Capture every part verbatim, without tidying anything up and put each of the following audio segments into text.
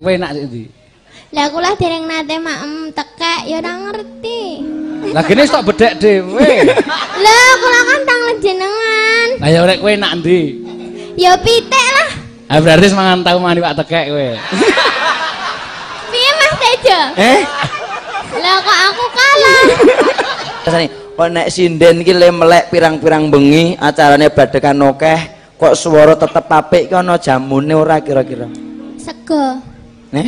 Kowe enak sik ndi? Lah kula dereng nate maem tekek ya ora ngerti. Lah kene tok bedhek dhewe. Lah kula kan tangan jenengan. Lah ya rek kowe enak ndi? Ya pitik lah. Ah berarti semangan tau mani Pak tekek kowe. Piye Mas Tejo? Eh? Lah kok aku kalah. Rasane kok nek sinden iki le melek pirang-pirang bengi acarane badekan akeh kok swara tetep apik ki ana jamune ora kira-kira. Sego. Nih?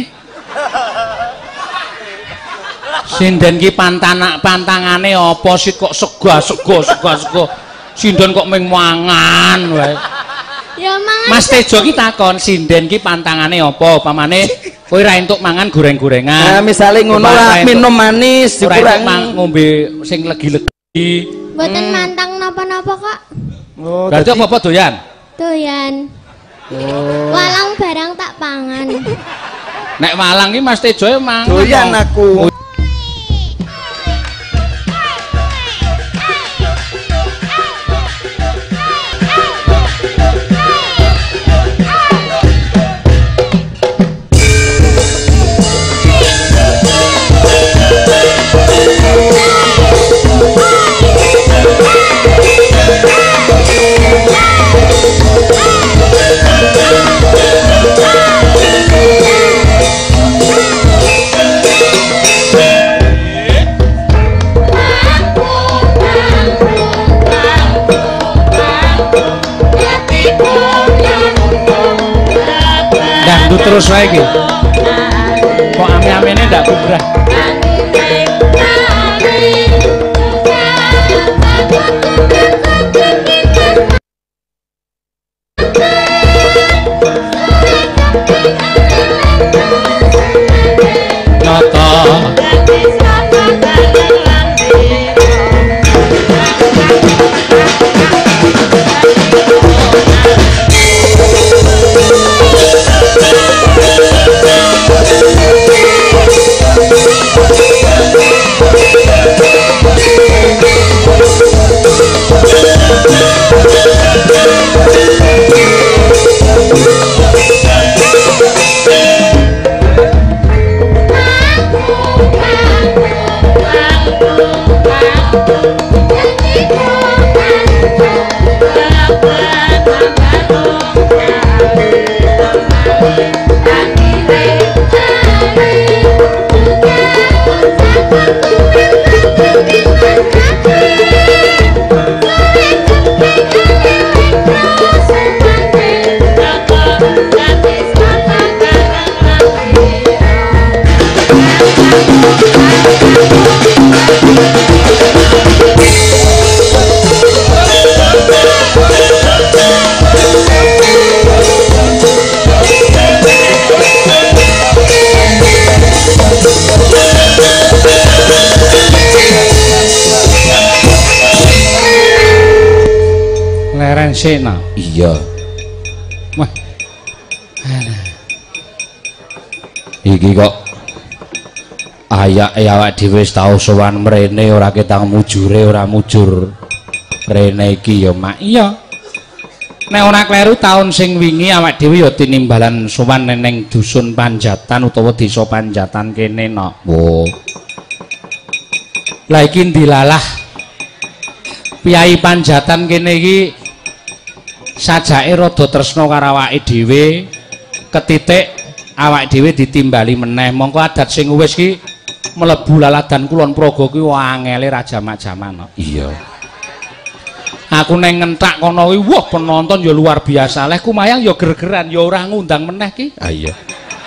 Sinden ki pantanak pantangane apa sih kok sego sego sego sego. Sinden kok ming mangan wae. Ya mangan. Mas Tejo ki takon sinden ki pantangane apa? Pamane kowe ra entuk mangan goreng-gorengan. Nah, misale ngono lah minum manis dikurang ngombe sing legi-legi. Mboten mantang napa-napa kok. Oh, berarti apa-apa doyan? Doyan. Oh. Walang barang tak pangan. Nek walang ki Mas Tejo e mangan. Doyan aku. Dangdut terus wae iki. Kok ame-amene ndak kubrah. Nata Sena. Iya. Wah. Iki kok ayak awak dhewe wis tau sowan mrene ora ketang mujure ora mujur. Rene iki ya mak. Iya. Nek ora kleru taun sing wingi awak dhewe ya tinimbalan sowan ning dusun Panjatan utawa desa Panjatan kene no. Oh. Lah iki dilalah Piyai Panjatan kene iki sajake rada tresna karo awake dhewe ketitik awake dhewe ditimbali meneh mongko adat sing wis ki mlebu laladan kulon praga ki angele ra jamak-jamak. Iya. Aku neng ngentak kono kuwi wah penonton ya luar biasa. Leh kumayang ya gergeran ya ora ngundang meneh ki. Ah iya.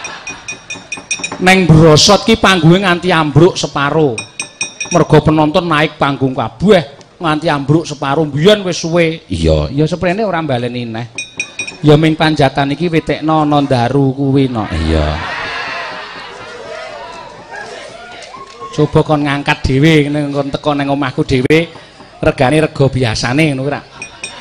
Neng brosot ki panggunge nganti ambruk separo. Mergo penonton naik panggung kabeh. Nganti ambruk separuh biyen wis suwe. Iya, ya seprene ora baleni neh. Ya ming Panjatan iki witekno ana ndaru kuwi no. Iya. Coba kon ngangkat dhewe ngene kon teko ning omahku dhewe regane rega biasane ngono ora.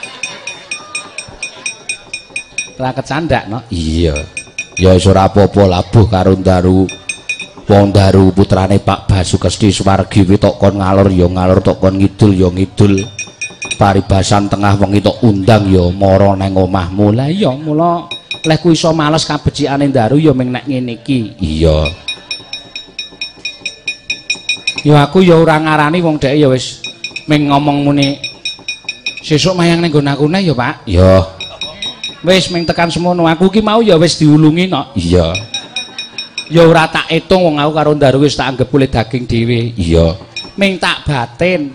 Ora kecandak no. Iya. Ya wis ora apa-apa labuh karo ndaru. Wong Daru putrane Pak Basukesti Suwargi kuwi tok kon ngalor ya ngalor tok kon ngidul ya ngidul. Paribasan tengah wengi tok undang ya mara nang omahmu. Lah iya mula leh ku iso males kabecikane Ndaru ya ming nek ngene iki. Iya. Ya aku ya ora ngarani wong dhek ya wis ming ngomong muni sesuk mayang ning nggon aku neh ya Pak. Ya. Wis ming tekan semono aku ki mau ya wis diulungi kok. Iya. Ya ora tak etung wong aku karo Ndaru wis tak anggap kulit daging dhewe. Iya. Ming tak batin.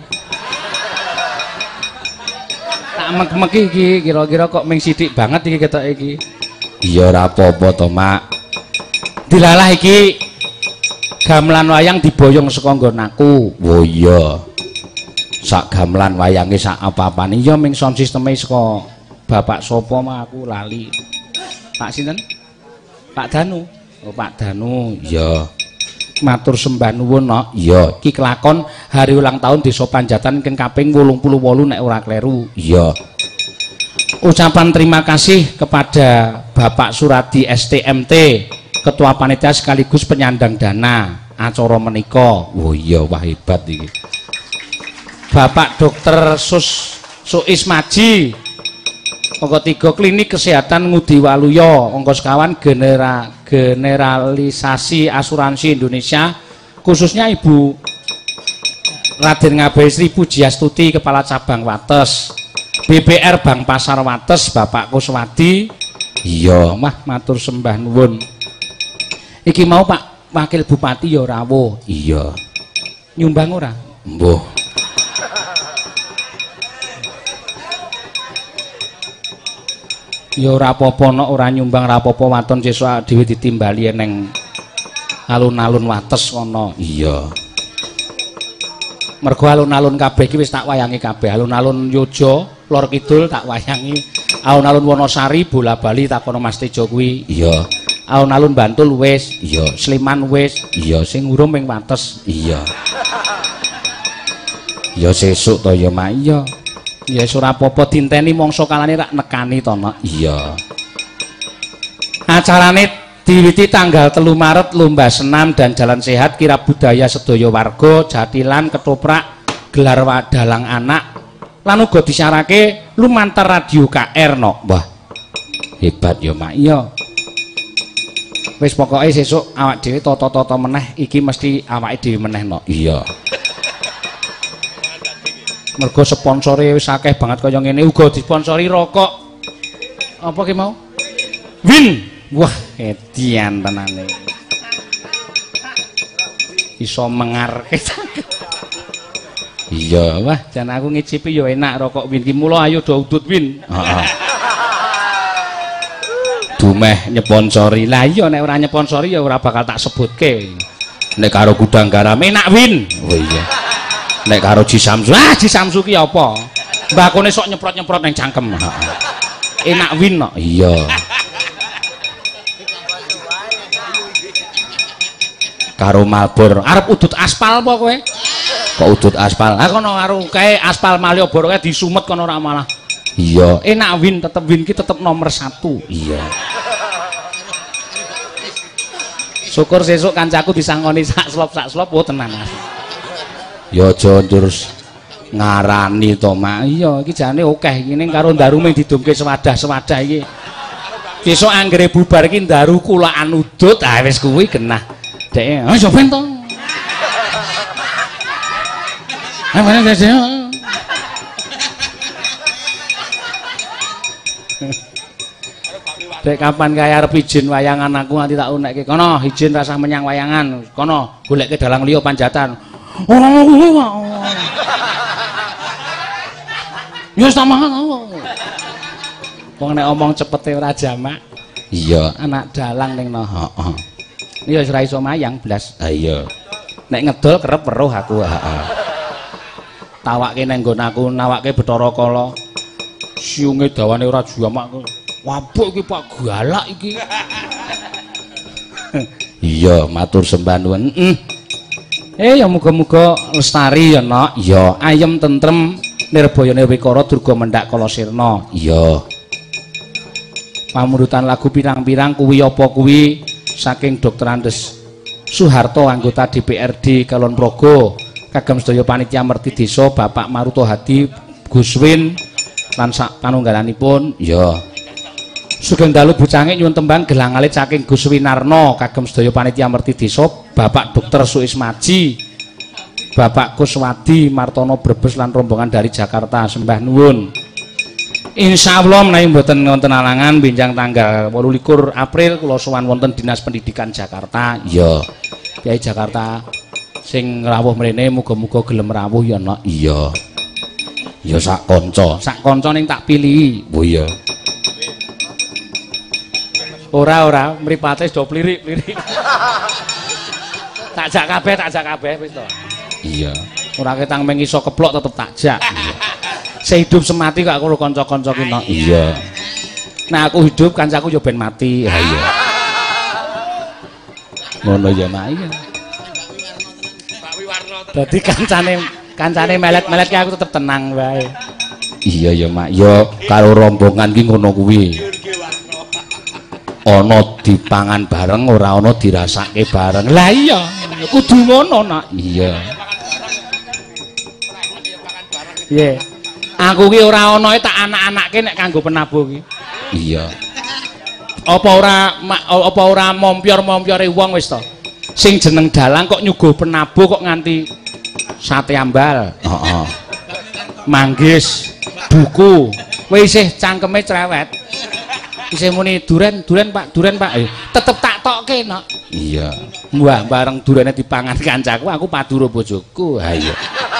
Tak mek-mek iki kira-kira kok ming sithik banget iki ketok iki. Iya ora apa-apa to, Mak. Dilalah iki gamelan wayang diboyong saka nggon aku. Oh iya. Sak gamelan wayange sak apa-apane Iya ming sound sisteme saka Bapak sapa mah aku lali. Pak sinten? Pak Danu. Oh Pak Danu. Iya. Matur sembah nuwun no. Iya. Iki kelakon hari ulang tahun Desa Panjatan ken kaping wolung puluh wolu nek ora kleru. Iya. Ucapan terima kasih kepada Bapak Suradi S T M T, Ketua Panitia sekaligus penyandang dana acara menika. Oh iya, wah hebat iki. Bapak Dokter Sus Suis Maji, angka tiga Klinik Kesehatan Ngudi Waluyo, angka sekawan genera, Generalisasi Asuransi Indonesia, khususnya Ibu Raden Ngabai Sri Pujiastuti, Kepala Cabang Wates. B B R Bank Pasar Wates Bapak Kuswadi. Iya, mah matur sembah nuwun. Iki mau Pak Wakil Bupati ya rawuh. Iya. Nyumbang ora? Mbuh. Ya ora apa-apa nek ora nyumbang ora apa-apa waton sesuk dhewe ditimbali neng alun-alun Wates kono. Iya. Mergo alun-alun kabeh iki wis tak wayangi kabeh. Alun-alun Yojo, Lor Kidul tak wayangi. Alun-alun Wonosari, Bola Bali tak kono Mas Tejo kuwi. Iya. Alun-alun Bantul wis. Iya. Sleman wis. Iya. Sing urung ping Wates. Iya. Ya sesuk to ya Mak. Iya. Ya ora apa-apa dinteni mangsa kalane rak nekani to Mak. Iya. Acarane diwiwiti tanggal telu Maret lomba senam dan jalan sehat kirab budaya sedaya warga Jatilan ketoprak gelar dalang anak lan uga disyarake lumantar radio K R no. Wah. Hebat ya Mak. Iya. Wis pokoke sesuk awak dhewe tata-tata meneh iki mesti awake dhewe meneh no. Iya. Mergo sponsore wis akeh banget kaya ngene uga disponsori rokok. Apa ki mau? Win. Wah, edian tenane. Iso mengarke. Iya, wah, jan aku ngicipi ya enak rokok Win ki mula ayo do udut Win. Heeh. Dumeh nyeponsori. Lah iya nek ora nyeponsori ya ora bakal tak sebutke. Nek karo gudang garam enak Win. Oh iya. Nek karo Ji Samsu, ah Ji Samsu ki apa? Mbakone sok nyemprot-nyemprot ning cangkem. Heeh. Enak Win kok. Iya. Karo Malbor arep udut aspal apa kowe? Kok udut aspal? Ha kono karo kae aspal Malioboro kae disumet kono ora malah. Iya. Enak Win, tetep Win ki tetep nomor satu. Iya. Syukur sesuk kancaku disangoni sak slop sak slop oh tenan Mas. Ya aja terus ngarani to Mak. Iya iki jane akeh iki ning karo Ndaru ming didumke sewadah-sewadah iki. Besok anggere bubar iki Ndaru kulaan udut ah wis kuwi genah. Dek, ah sopen to. Ah mana dek. Dek kapan kaya arep izin wayangan aku nanti tak unekke. Kono izin rasah menyang wayangan. Kono goleke dalang liya Panjatan. Ora ngono kok. Ya wis tamah. Wong nek omong cepete ora jamak. Iya, anak dalang ning no. Heeh. Ini wis ora iso mayang blas. Ha iya. Nek ngedol kerep weruh aku. Heeh. Tawake nang nggon aku nawake Bathara Kala. Siunge dawane ora jamak. Wabuk iki Pak galak iki. Iya, matur sembah nuwun. Heeh. Eh ya muga-muga lestari ya Nok. Iya, ayem tentrem nirbayane Wikara Durga Mendak Kala Sirna. Iya. Pamurutan lagu pirang-pirang kuwi apa kuwi saking Dokter Andes Soeharto anggota D P R D Kalon Progo kagem sedaya panitia merti desa Bapak Maruto Hadi Guswin lan sak panunggalanipun ya Sugeng dalu bucange nyuwun tembang gelang alit saking Gus Winarno kagem sedaya panitia merti desa Bapak Dokter Suismaji, Bapak Kuswadi Martono Brebes lan rombongan dari Jakarta sembah nuwun. Insyaallah menawi mboten wonten alangan benjang tanggal wolulikur April kula sowan wonten Dinas Pendidikan Jakarta. Iya. Kyai Jakarta sing rawuh mrene muga-muga gelem rawuh ya nok. Iya. Ya sak kanca. Sak kanca ning tak pilih. Oh iya. Ora ora mripate do plirik-plirik. Tak jak kabeh, tak jak kabeh wis to. Iya. Ora ketang meng iso keplok tetep tak jak. Sehidup semati kok aku kanca-kanca ki nok. Iya. Nah aku hidup kancaku yo ben mati. Ha iya. Ngono ya Mak iya. Dadi kancane kancane melet-melet ki aku tetep tenang wae. Iya ya Mak. Ya karo rombongan ki ngono kuwi. Ana dipangan bareng ora ana dirasake bareng. Lah iya, kudu ngono nak. Iya. Piye? Aku ki ora ana tak anak-anake nek kanggo penabuh ki. Iya. Apa ora apa ora mompior-mompiore wong wis to. Sing jeneng dalang kok nyuguh penabuh kok nganti sate ambal. Heeh. Manggis, buku. Kowe isih cangkeme cerewet. Isih muni duren, duren Pak, duren Pak. Eh, tetep tak tokke nok. Iya. Wah, bareng durene dipangan kancaku, aku paduro bojoku. Ha iya.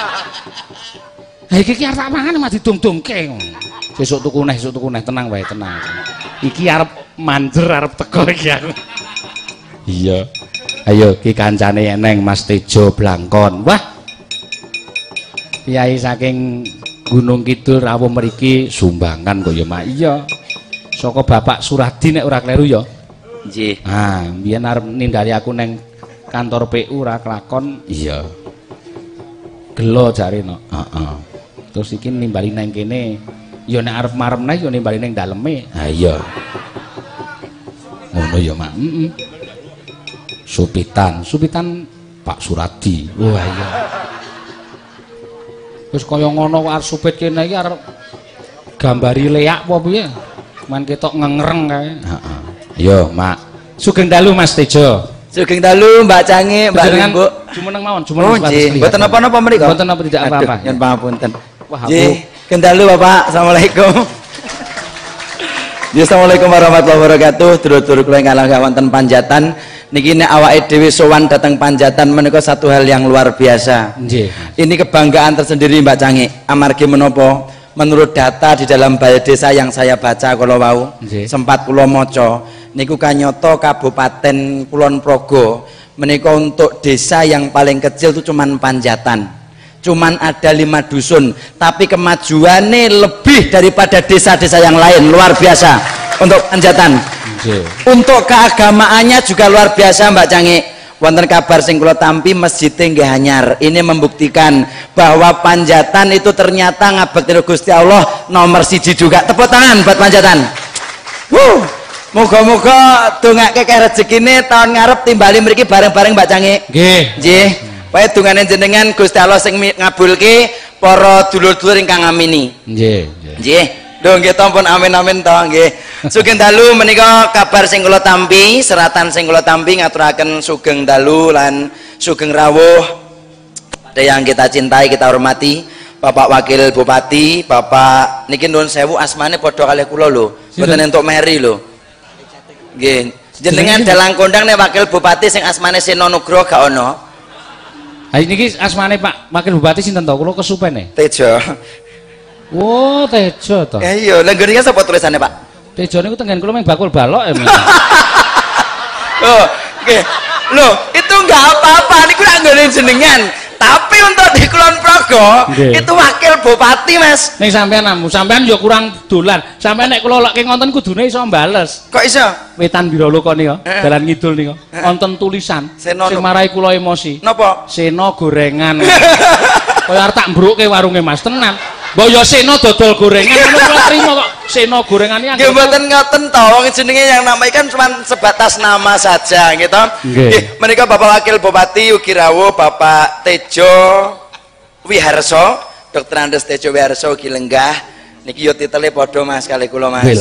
Ha iki ki arep tak mangan mah didung-dungke. Sesuk tuku neh, sesuk tuku neh, tenang wae, tenang. Iki arep manjer arep teko iki aku. Iya. Ayo ki kancane eneng Mas Tejo Blangkon. Wah. Kiai saking Gunung Kidul rawuh mriki sumbangan kok ya Mak. Iya. Saka Bapak Suradi nek ora kleru ya. Nggih. Ah, mbiyen arep nindali aku neng kantor P U ora kelakon. Iya. Gelo jare no. Heeh. Terus iki nimbali neng kene ya nek arep maremne ya nimbali neng daleme. Ha iya. Ngono ya Mak. Heeh. Supitan, Supitan Pak Suradi. Wah iya. Wis kaya ngono kok arep supit kene iki arep gambari leak apa piye? Man ketok ngengreng kae. Heeh. Yo, Mak. Sugeng dalu Mas Tejo. Sugeng dalu Mbak Cange, Mbak Limbo. Jumeneng mawon, jumeneng oh, nggih. Mboten napa-napa mriko. Mboten napa tidak apa-apa. Yen pangapunten. Wah, nggih. Kendalu Bapak. Assalamualaikum. Ya, assalamualaikum warahmatullahi wabarakatuh. Dulur-dulur kula ingkang wonten Panjatan. Niki nek awake dhewe sowan dateng Panjatan menika satu hal yang luar biasa. Nggih. Ini kebanggaan tersendiri Mbak Cange. Amargi menapa? Menurut data di dalam balai desa yang saya baca kalau wau sempat kula maca niku kanyata Kabupaten Kulon Progo menika untuk desa yang paling kecil itu cuman Panjatan, cuman ada lima dusun, tapi kemajuannya lebih daripada desa-desa yang lain. Luar biasa untuk Panjatan. Untuk keagamaannya juga luar biasa Mbak Cange. Wonten kabar sing kula tampi masjid nggih anyar. Ini membuktikan bahwa Panjatan itu ternyata ngabekti Gusti Allah nomor siji juga. Tepuk tangan buat Panjatan. Wuh. Moga-moga dongake kaya rezekine tahun ngarep timbali mriki bareng-bareng Mbak Cange. Nggih. Nggih. Wae dongane jenengan Gusti Allah sing ngabulke para dulur-dulur ingkang ngamini. Nggih, nggih. Nggih. Lho nggih tampun amin-amin to nggih. Sugeng dalu menika kabar sing kula tampi, seratan sing kula tampi ngaturaken sugeng dalu lan sugeng rawuh pada yang kita cintai, kita hormati Bapak Wakil Bupati, Bapak niki nuwun sewu asmane padha kalih kula lho. Mboten entuk meri lho. Nggih. Jenengan dalang kondang nek Wakil Bupati sing asmane Seno Nugroho gak ono. Ha niki asmane Pak Wakil Bupati sinten to? Kula kesupen e. Tejo. Oh, Tejo to. Eh iya, lha nggih sapa tulisane, Pak? Tejo niku tenggen kula mung bakul balok ya. Oh, nggih. Loh, itu enggak apa-apa niku lak nggone jenengan. Tapi untuk di Kulon Progo okay. Itu wakil bupati Mas. Ning sampean amu, sampean yo kurang dolan. Sampean nek kula lek ngonten kudune iso mbales. Kok iso? Wetan Birolo kok nika, eh. Dalan ngidul nika. Wonten tulisan sing marai kula emosi. Napa? Seno gorengan. Kaya arep tak mbrukke warunge Mas tenan. Mbok yo Seno dodol gorengan ngono kula trimo kok. Seno gorengan iki nggih mboten ngoten to, wong jenenge yang namanya kan cuma sebatas nama saja gitu. Nggih, menika Bapak Wakil Bupati ugi rawuh Bapak Tejo Wiharso, Dokter Andes Tejo Wiharso ugi lenggah. Niki yo titele padha Mas kali kula Mas.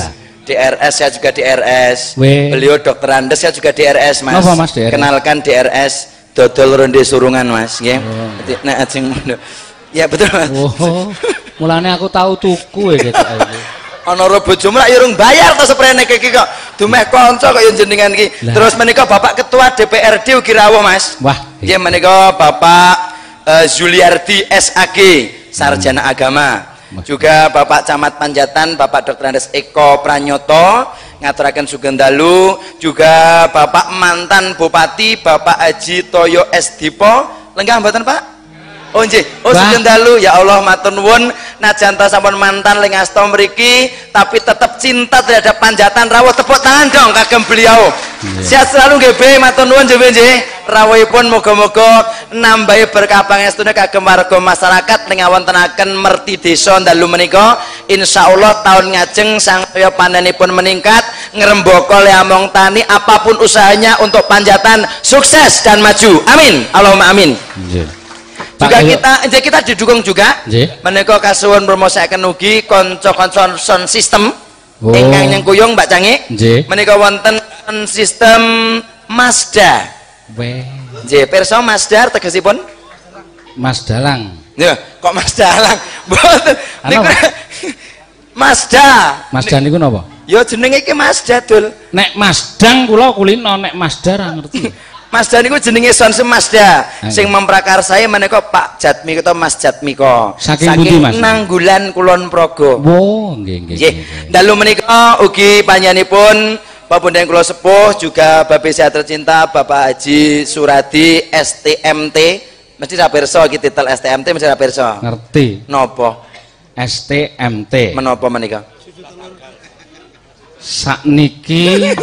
D R S, saya juga D R S. We. Beliau dokter Andes, saya juga D R S, Mas. Napa, Mas, D R S? Kenalkan D R S, dodol ronde surungan, Mas, nggih. Oh. Nek ajeng ya betul, Mas. Oh. Mulane aku tahu tuku ya gitu. Ana ro bojomu lak urung bayar to sprene iki kok. Dumeh kanca kok ya jenengan iki. Terus menika Bapak Ketua D P R D ugi rawuh, Mas. Wah. Nggih menika Bapak uh, Zuliardi S A G, sarjana hmm. agama. Juga Bapak Camat Panjatan, Bapak Dokter Andes Eko Pranyoto, ngaturaken sugeng dalu. Juga Bapak mantan Bupati Bapak Haji Toyo S Dipo. Lenggah mboten, Pak? Oh nggih, oh sugeng dalu. Ya Allah matur nuwun, najan ta sampun mantan ling asta mriki tapi tetap cinta terhadap Panjatan rawuh. Tepuk tangan dong kagem beliau. Sehat selalu nggih, B. Matur nuwun nggih nggih. Rawuhipun muga-muga nambahi berkah pangestune kagem warga masyarakat ling awontenaken merti desa dalu menika. Insyaallah tahun ngajeng sangkaya panenipun meningkat, ngrembaka among tani apapun usahanya untuk Panjatan sukses dan maju. Amin. Allahumma amin. Nggih. Juga kita kita didukung juga menika kasuwun promosiaken ugi kanca-kanca sound system oh. ingkang nyengkuyung Mbak Cangi menika wonten sistem Mazda nggih pirsa Mazda tegesipun Mas Dalang ya kok Mas Dalang mboten niku Mazda Mazda niku napa ya jenenge iki Mazda dul nek Mazdang kula kulino nek Mazda ra ngerti Mazda niku jenenge Sonse Mazda. Sing memprakarsai menika Pak Jatmi atau Mas Jatmiko. Saking pundi Mas? Nanggulan Kulon Progo. Oh, nggih nggih. Nggih. Dalu menika ugi panjenenganipun Bapak kula sepuh juga Bapak saya tercinta Bapak Haji Suradi S T M T. Mesti ra pirsa iki titel S T M T mesti ra pirsa. Ngerti. Napa? S T M T. Menapa menika? Sakniki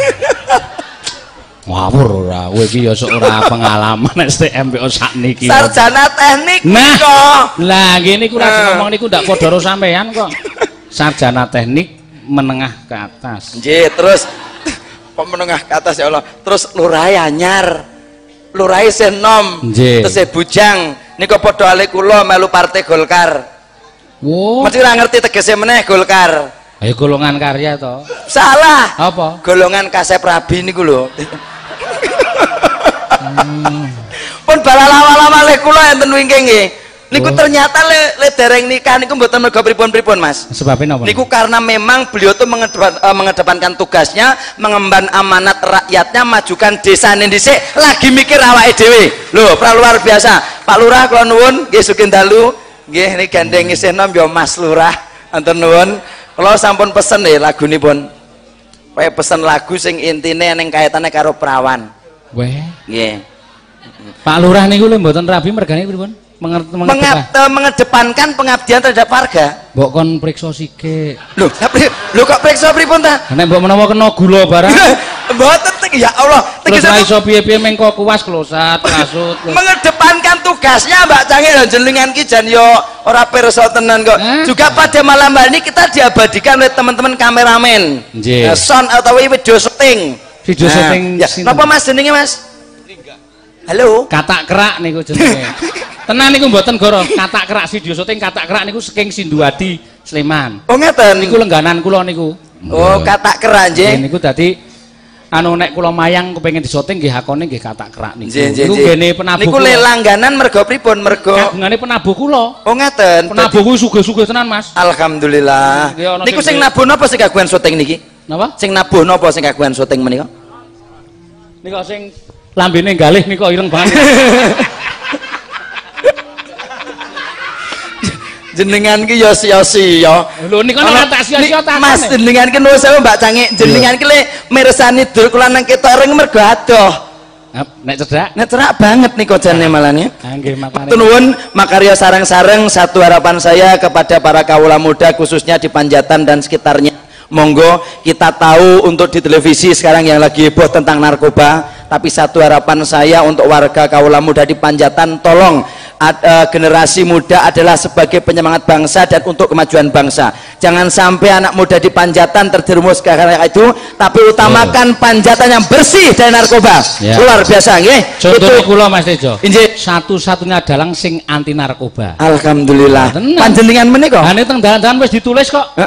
ngawur ora kowe iki ya sok ora pengalaman S T M P O sakniki sarjana teknik nah lah ngene iku lagi ngomong niku ndak padha karo sampean kok sarjana teknik menengah ke atas nggih terus kok menengah ke atas ya Allah terus lurahe anyar lurahe senom terus e bujang niku padha ale kula melu partai Golkar oh mesti ora ngerti tegese meneh Golkar ayo golongan karya to salah apa golongan Kasep Rabi niku lho Hmm. Pun balalawa-lawa le kula enten wingking nggih. Niku oh. ternyata le, le dereng nikah niku mboten mergo pripun-pripun Mas. Sebabnya napa? Niku karena memang beliau tuh mengedepan, uh, mengedepankan tugasnya, mengemban amanat rakyatnya, majukan desane dhisik, lagi mikir awake dhewe. Lho, pra luar biasa. Pak Lurah kula nuwun nggih sugeng dalu. Nggih niki gandeng isih nom ya Mas Lurah. Anten nuwun. Kula sampun pesen nggih lagunipun. Kaya pesen lagu sing intine ning kaitane karo prawan. Weh, nggih. Pak Lurah niku lho mboten rabi mergane pripun? Mengedepankan pengabdian terhadap warga. Mbok kon priksa sithik. Lho, lho kok priksa pripun ta? Nek mbok menawa kena gula barang. Mboten ya Allah. Terus ra iso piye-piye mengko kuwas klosat, kasut. Mengedepankan tugasnya Mbak Canggih lho jenengan ki jan yo ora pirsa tenan kok. Juga pada malam hari ini kita diabadikan oleh teman-teman kameramen. Nggih. Sound atau video syuting. Video syuting nah, apa Mas jenenge Mas? Halo. Katak kerak niku jenenge. Tenan niku mboten goro. Katak kerak video syuting katak kerak niku saking Sinduadi Sleman. Oh ngeten. Niku lengganan kula niku. Oh, katak kerak nggih. Niku dadi anu nek kula mayang kepengin disyuting nggih hakone nggih katak kerak niku. Niku gene penabuh. Niku langganan mergo pripun? Mergo kagungane penabuh kula. Oh ngeten. Penabuh kuwi sugih-sugih tenan Mas. Alhamdulillah. Niku sing nabuh napa sing kagungan syuting niki? Napa? Sing nabuh napa sing kagungan syuting menika? Nika sing lambene galih nika ireng banget. Jenengan ki ya sia-sia. Lho nika nek tak sia-sia ta. Mas jenengan ki nuwun sewu Mbak Canggih, jenengan ki le mirsani dur kula nang ketok ireng mergo adoh. Nek cedak? Nek cedak banget nika jane malah nggih. Ha nggih makane. Nuwun makarya sareng-sareng satu harapan saya kepada para kawula muda khususnya di Panjatan dan sekitarnya. Monggo kita tahu untuk di televisi sekarang yang lagi heboh tentang narkoba, tapi satu harapan saya untuk warga kaula muda di Panjatan, tolong ad, uh, generasi muda adalah sebagai penyemangat bangsa dan untuk kemajuan bangsa. Jangan sampai anak muda di Panjatan terjerumus ke arah itu, tapi utamakan oh. Panjatan yang bersih dari narkoba. Ya. Luar biasa nggih. Contoh kula Mas Tejo. Satu-satunya dalang sing anti narkoba. Alhamdulillah. Panjenengan menika. Ha nek teng dalan-dalan wis ditulis kok. Heeh.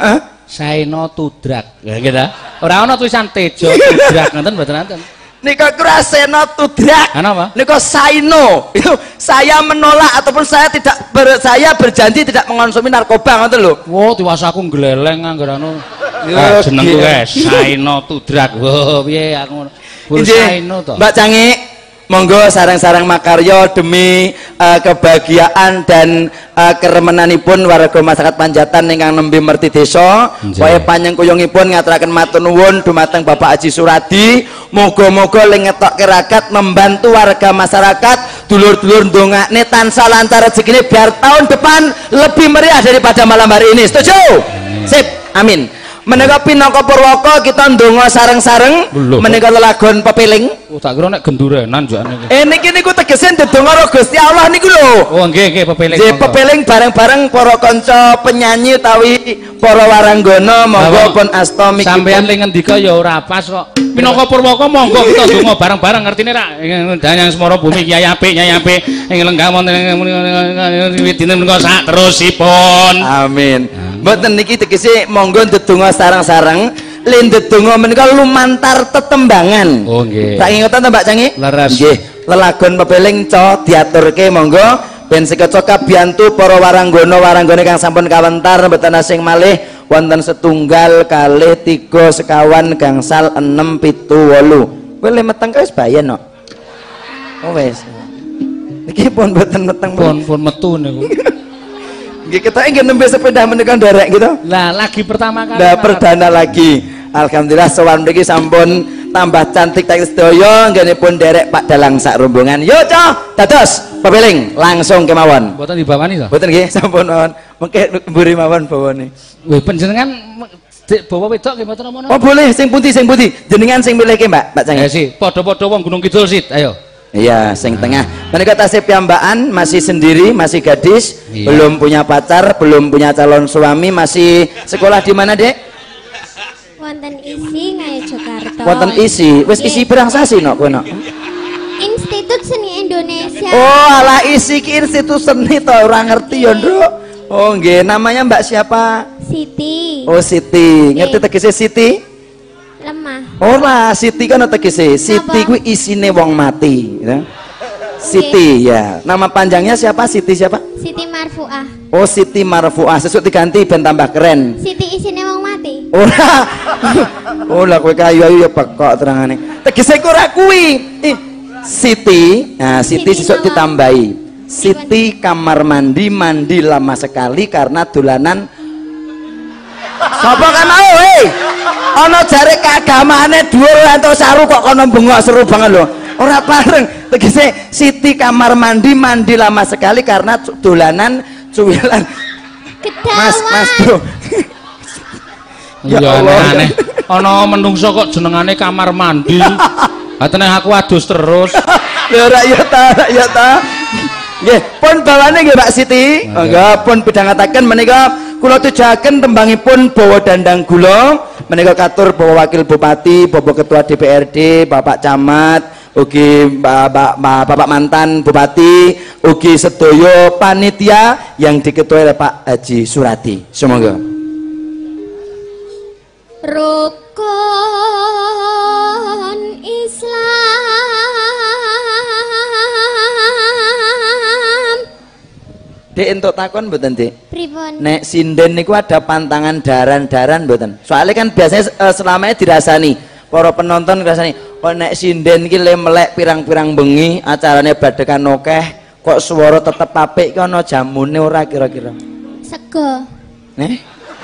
Saeno Tudrak. Ya gitu. Ora ana tulisan Tejo Tudrak ngoten mboten wonten. Nika kira Seno Tudrak. Kenapa? Nika Saino. Itu saya menolak ataupun saya tidak ber, saya berjanji tidak mengonsumsi narkoba ngoten lho. Wo, tiwas aku gleleng anggar anu. Ya jenengku guys, Saino Tudrak. Wo, piye aku Bur Saino to. Mbak Cangi, monggo sarang-sarang makarya demi uh, kebahagiaan dan uh, keremenanipun warga masyarakat Panjatan ingkang nembe merti desa. Kaya panjengkuyungipun ngaturaken matur nuwun dumateng Bapak Haji Suradi. Moga-moga ling ngetokke ragat membantu warga masyarakat, dulur-dulur ndongakne tansah lancar rezekine biar tahun depan lebih meriah daripada malam hari ini. Setuju? Sip. Amin. Menika pinangka Purwaka kita ndonga sareng-sareng menika lelagon pepiling. Oh, tak kira nek gendurenan jane iki. Eh niki niku tegese ndedonga karo Gusti Allah niku lho. Oh nggih nggih pepiling. Nggih pepiling bareng-bareng para kanca penyanyi utawi para waranggana monggo pun asta miki. Sampeyan ling ngendika ya ora pas kok. Pinangka Purwaka monggo kita ndonga bareng-bareng ngertine ra. Danyang Semara Bumi Kyai apik Nyai apik ing lenggah wonten widine menika sak terusipun. Amin. Mboten niki tegese monggo ndedonga sareng-sareng lin ndedonga menika lumantar tetembangan. Oh nggih. Tak ingetan to Mbak Cangi? Leres. Nggih. Lelagon pepeling co diaturke monggo ben sekeca kabiyantu para waranggana-waranggane kang sampun kawentar mboten asing malih wonten setunggal kalih tiga sekawan gangsal enem pitu wolu. Kowe le meteng wis bayen kok. Oh wis. Niki pun mboten meteng pun pun metu niku. Nggih kita ingin nembe sepeda menika nderek gitu. Lah lagi pertama kali. Lah perdana lagi. Alhamdulillah sowan mriki sampun tambah cantik tak sedaya nggenipun derek Pak Dalang sak rombongan. Yo cah, dados pepiling langsung kemawon. Mboten dibawani to? Mboten nggih, sampun mawon. Mengke mburi mawon bawane. Wih panjenengan bawa wedok nggih mboten apa-apa. Oh boleh, sing pundi sing pundi. Jenengan sing milihke Mbak, Mbak Cangi. Ya sih, padha-padha wong Gunung Kidul sit, ayo. Iya, sing tengah. Menika tasih piyambakan, masih sendiri, masih gadis, iya. Belum punya pacar, belum punya calon suami, masih sekolah di mana, Dek? Wonten isi ngaya Jakarta. Wonten isi. Wis isi pirang sasi nok kowe nok? Institut Seni Indonesia. Oh, alah isi ki institut seni to, ora ngerti ya, Nduk. Oh, nggih, namanya Mbak siapa? Siti. Oh, Siti. Ngerti tegese Siti? Lemah. Ora, Siti kan tegese. Siti kuwi isine wong mati, ya. Siti ya. Nama panjangnya siapa? Siti siapa? Siti Marfuah. Oh, Siti Marfuah. Sesuk diganti ben tambah keren. Siti isine wong mati. Ora. Oh, lah kowe kayu-ayu ya pekok terangane. Tegese ora kuwi. Eh, Siti. Nah, Siti, Siti sesuk ditambahi. Siti kamar mandi mandi lama sekali karena dolanan. Sapa kan mau, hei? Ana jare keagamane dhuwur entuk saru kok kono bengok seru banget lho. Ora bareng. Tegese Siti kamar mandi mandi lama sekali karena dolanan cuwilan. Mas, Mas Bro. Ya aneh-aneh. Ana menungso kok jenengane kamar mandi. Atene aku adus terus. Lho ora ya ta, ya ta. Nggih, pun bawane nggih Mbak Siti. Monggo pun bidhangetaken menika kula tujuaken tembangipun Bawa Dandang Gula. Menika katur Bawa Wakil Bupati, Bapak Ketua D P R D, Bapak Camat, ugi Bapak, Bapak mantan Bupati, ugi sedaya panitia yang diketuai oleh Pak Haji Suradi. Semoga rukun Islam. Dek entuk takon mboten, Dik? Pripun? Nek sinden niku ada pantangan daran-daran mboten? Soalnya kan biasanya uh, selamanya dirasani. Para penonton rasani, oh nek sinden iki le melek pirang-pirang bengi, acarane badekan akeh, kok swara tetep apik ki ana jamune ora kira-kira? Sego. Neh?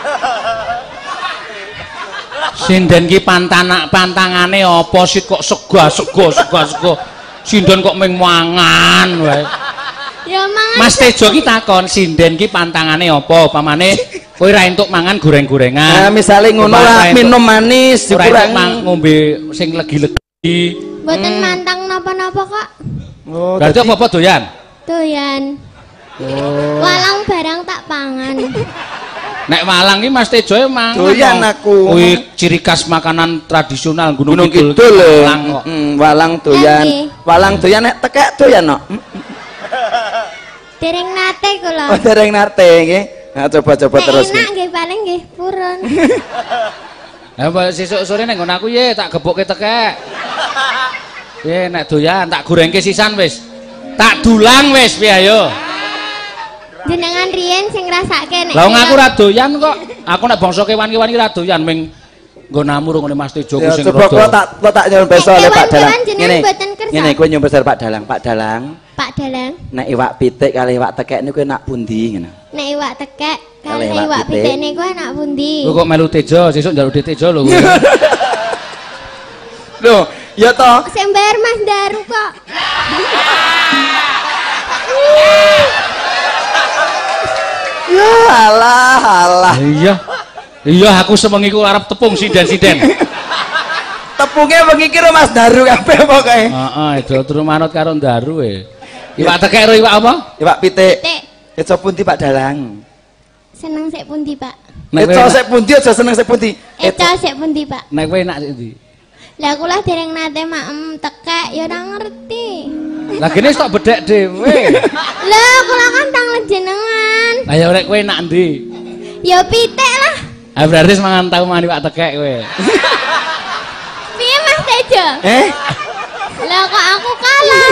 Sinden ki pantanak pantangane apa sih kok sego sego sego sego. Sinden kok ming mangan wae. Ya mangan. Mas Tejo ki takon sinden ki pantangane apa? Pamane kowe ra entuk mangan goreng-gorengan. Nah, misale ngono lah minum manis dikurang ngombe sing legi-legi. Mboten hmm. mantang napa-napa kok. Oh, berarti apa-apa doyan? Doyan. Oh. Walang barang tak pangan. Nek walang ki Mas Tejo emang doyan aku. Kuwi ciri khas makanan tradisional Gunung, Gunung Kidul. Kidul lho. Walang kok. Mm, walang doyan. Okay. Walang doyan nek tekek doyan no. Dereng nate kula. Oh, dereng nate nggih. Nah, coba-coba terus. Enak nggih paling nggih purun. Apa sesuk sore ning nggon aku ye tak gebokke tekek. Ye nek doyan tak gorengke sisan wis. Tak dulang wis piye ayo. Jenengan riyen sing ngrasake nek. Lah wong aku ra doyan kok. Aku nek bangsa kewan-kewan iki ra doyan ming nggonamu rungone Mas Tejo ku sing rada. Coba kok tak kok tak nyon besok oleh Pak Dalang. Ngene. Ngene kowe nyon besar Pak Dalang, Pak Dalang. Pak Dalang. Nek iwak pitik kali iwak tekek niku enak pundi ngono. Nek iwak tekek kali iwak pitik niku enak pundi? Kowe kok melu Tejo, sesuk njaluk di Tejo lho kowe. Lho, ya toh. Sing bayar Mas Daru kok. Ya alah alah. Iya. Iya aku semengi ku arep tepung sinden-sinden. Tepungnya bengi kira Mas Daru kabeh pokoke. Heeh, idul turu manut karo Daru e. Iwak tekek karo iwak apa? Iwak pitik. Pitik. Eco pundi Pak Dalang? Seneng sik pundi, Pak? Eco sik pundi aja seneng sik pundi. Eco sik pundi, Pak? Nek kowe enak sik ndi? Lah kula dereng nate maem tekek ya ora ngerti. Lah gene tok bedhek dhewe. Lah kula kan tang jenengan. Lah ya rek kowe enak ndi? Ya pitik lah. Ah berarti mangan tau mangan iwak tekek kowe. Piye Mas Tejo? Eh? Lah kok aku kalah.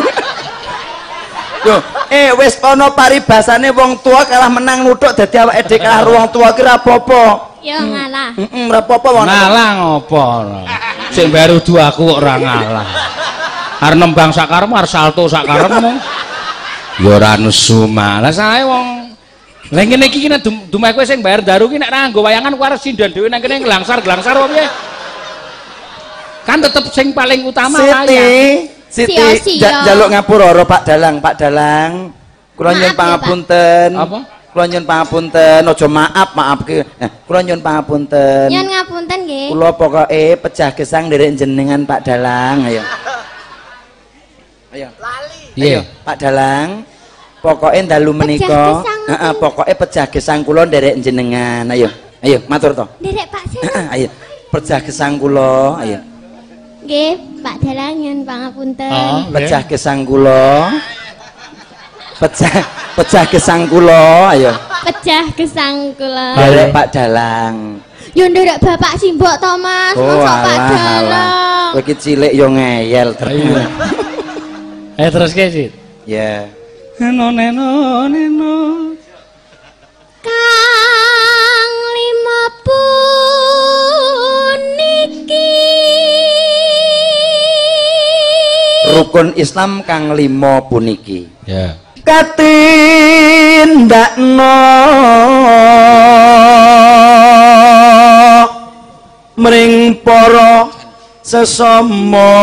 Yo, eh wis ana paribasane wong tua kalah menang nuthuk dadi awake dhewe kalah wong tua ki ra apa-apa. Ya ngalah. Heeh, ora apa-apa wong. Ngalah ngopo ora. Sing baru dua aku kok ora ngalah. Arep nembang sakarepmu arep salto sakarepmu. Ya ora nesu malah sae wong. Lah ngene iki nek dumeh kowe sing bayar Daru ki nek ra nggo wayangan ku arep sindan dhewe nang kene nglangsar-glangsar apa piye? Kan tetep sing paling utama wayang. Siti, Siti njaluk ngapura ora Pak Dalang, Pak Dalang. Kula nyuwun pangapunten. Apa? Kula nyuwun pangapunten, aja maaf, maaf ki. Eh, kula nyuwun pangapunten. Nyuwun ngapunten nggih. Kula pokoke pejah gesang nderek jenengan Pak Dalang, ayo. Ayo. Lali. Iya, Pak Dalang. Pokoke dalu menika, heeh, pokoke pejah gesang kula nderek jenengan. Ayo. Ayo, matur to. Nderek Pak Seno. Ayo. Pejah gesang kula, ayo. Nggih, Pak Dalang nyuwun pangapunten. Oh, pejah gesang kula. Pecah pecah gesang kula, ayo. Pecah gesang kula. Nderek Pak Dalang. Yo nderek Bapak Simbok to, Mas. Oh, masa Pak Dalang. Kowe iki cilik yo ngeyel terus. Eh terus ke sih? Ya. Neno neno neno. Kang lima puniki. Rukun Islam kang lima puniki. Ya. Katindakno mring para sesama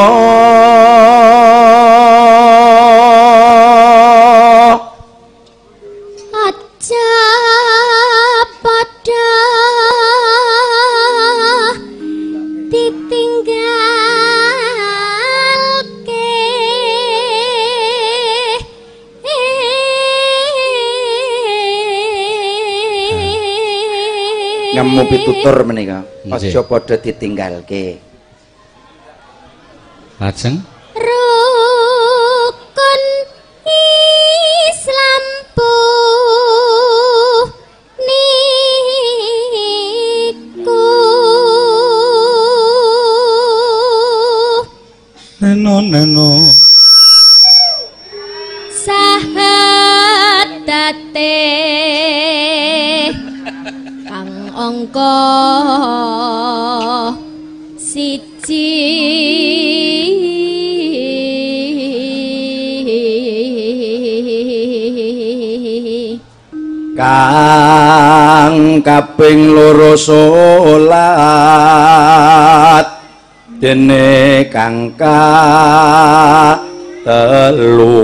aja padha ditinggalke ngemu pitutur menika aja padha ditinggalke. Lajeng rukun Islam niku neno neno sahadate kang angka siji kang kaping loro salat dene kang ka telu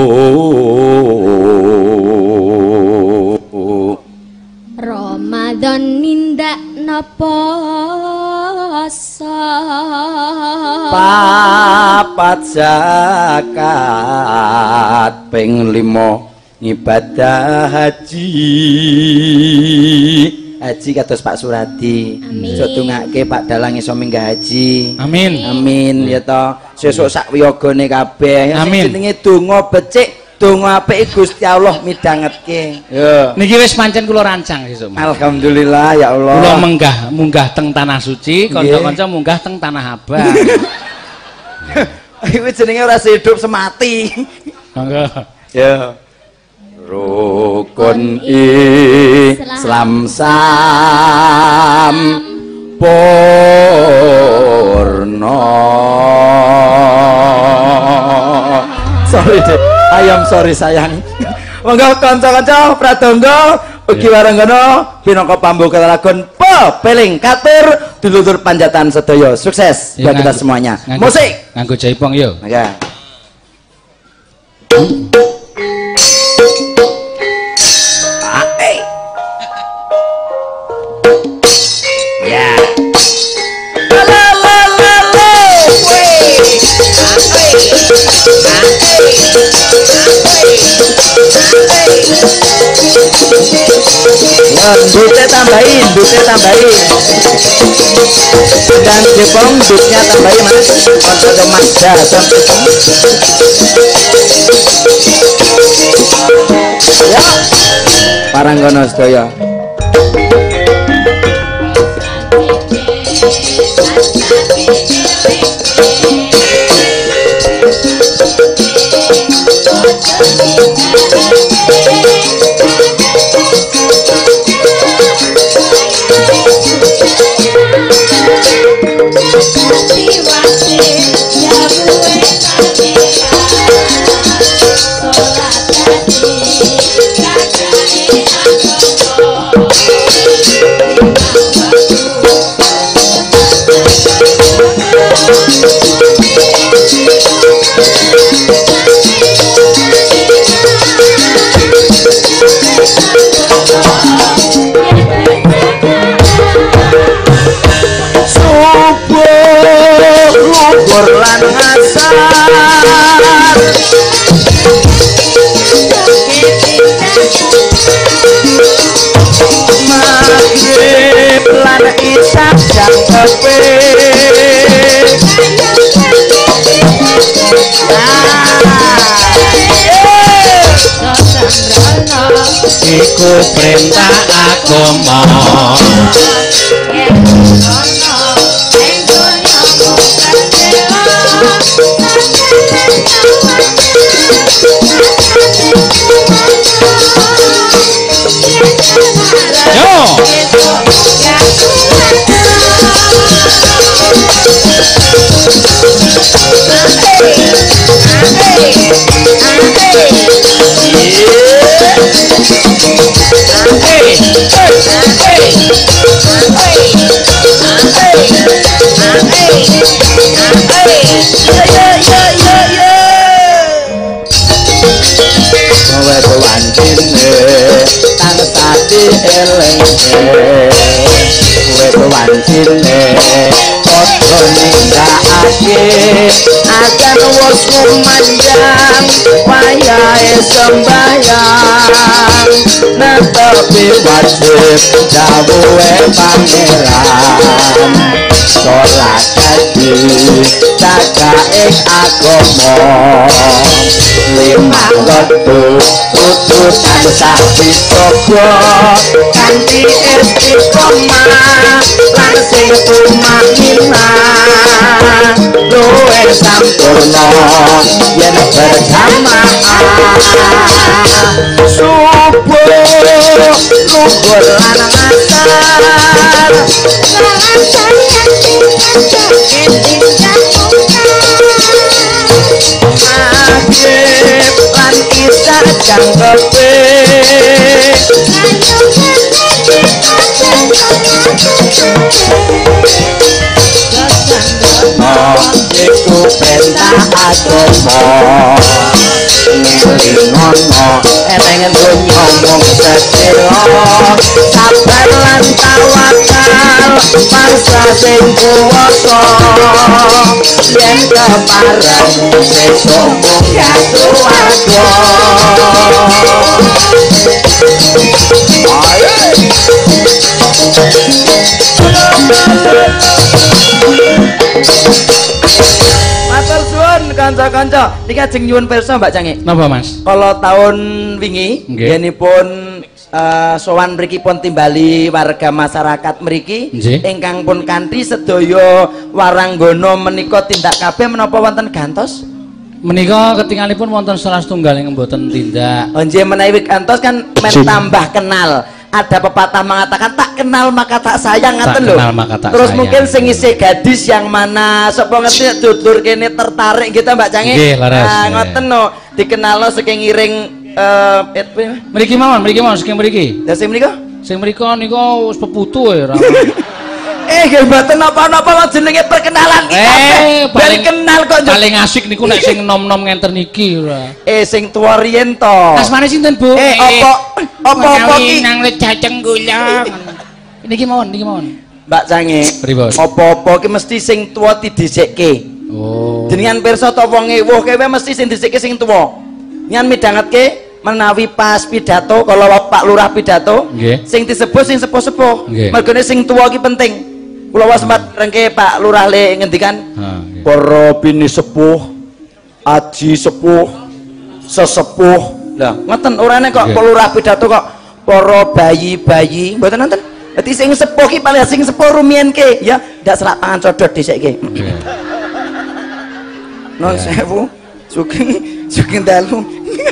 Ramadan nindak napa papat zakat ping lima ibadah haji haji kados Pak Suradi iso tungake Pak Dalang iso minggah haji amin amin ya toh sesuk sak wiyagane kabeh amin jenenge donga becik donga apik Gusti Allah midhangetke. Yo. Niki wis pancen kula rancang sesuk. Alhamdulillah ya Allah. Kula menggah munggah teng tanah suci, kanca-kanca munggah teng tanah abang. Iku jenenge ora hidup semati. Monggo. Ya. Rukun Islam sam purna. Sorry deh, ayam sorry sayang. Monggo kanca-kanca pradonga ugi warenggana pinangka pambuka lagun pepeling katur dulur panjatan sedaya sukses buat kita semuanya. Musik nganggo jaipong yo. Ya. Ya. Dutnya tambahin, dutnya tambahin. Dan jepong dutnya tambahin mas. Untuk mas dasar. Ya. Paranggono sedaya. Lan ngasar maghrib lan isya jangkepe iku perintah agama akan wos kumanjang wayahe sembahyang netepi wajib dawuhe pangeran salat haji cakaing agama lima waktu kudu tansah dicoba kanthi istiqomah lan sing tumanina luwih sampurna yen berjamaah subuh luhur lan asar maghrib lan isya jangkepe iku perintah agama ngelingono eneng donya mung sedhela sabar lan tawakal mangsa sing kuwasa yen kepareng sesuk mung katuwarga ayo matur suwun kanca-kanca, niki ajeng nyuwun pirsa Mbak Cange. Napa Mas? Kalau tahun wingi yenipun uh, sowan mriki pun timbali warga masyarakat mriki ingkang pun kanthi sedaya waranggana menika tindak kabeh menapa wonten gantos? Menika ketingalipun wonten salah setunggal yang mboten tindak. Oh nggih menawi gantos kan men tambah kenal. Ada pepatah mengatakan tak kenal maka tak sayang ngaten lho. Terus sayang. Mungkin sing isih gadis yang mana sapa ngerti dulur kene tertarik gitu Mbak Cange. Nggih, laras. Nah, ngoten no dikenalno saking ngiring eh uh, mriki mawon, mriki mawon saking mriki. Lah sing mriko? Sing mriko niku wis peputu ya. Eh, nggih mboten napa-napa jenenge perkenalan kita. Eh, paling kenal kok. Paling asik niku nek sing nom-nom ngenter niki ora. Eh, sing tuwa riyen to. Asmane sinten, Bu? Eh, apa apa-apa ki nang le caceng gulung. Niki mawon, niki mawon. Mbak Cange. Pripun? Apa-apa ki mesti sing tuwa didhisikke. Oh. Jenengan pirsa to wong ewuh kowe mesti sing didhisikke sing tuwa. Nyan midhangetke menawi pas pidato kalau Pak Lurah pidato okay. Sing disebut sing sepuh-sepuh okay. Mergane sing tua ki penting kula was sempat rengke Pak Lurah le ngendikan okay. Para bini sepuh aji sepuh sesepuh lah ngoten orane kok okay. Pak Lurah pidato kok para bayi-bayi mboten nonton dadi sing sepuh ki paling sing sepuh rumiyenke ya ndak selak pangan codot dhisike okay. Non yeah. Sewu sugeng sugeng dalu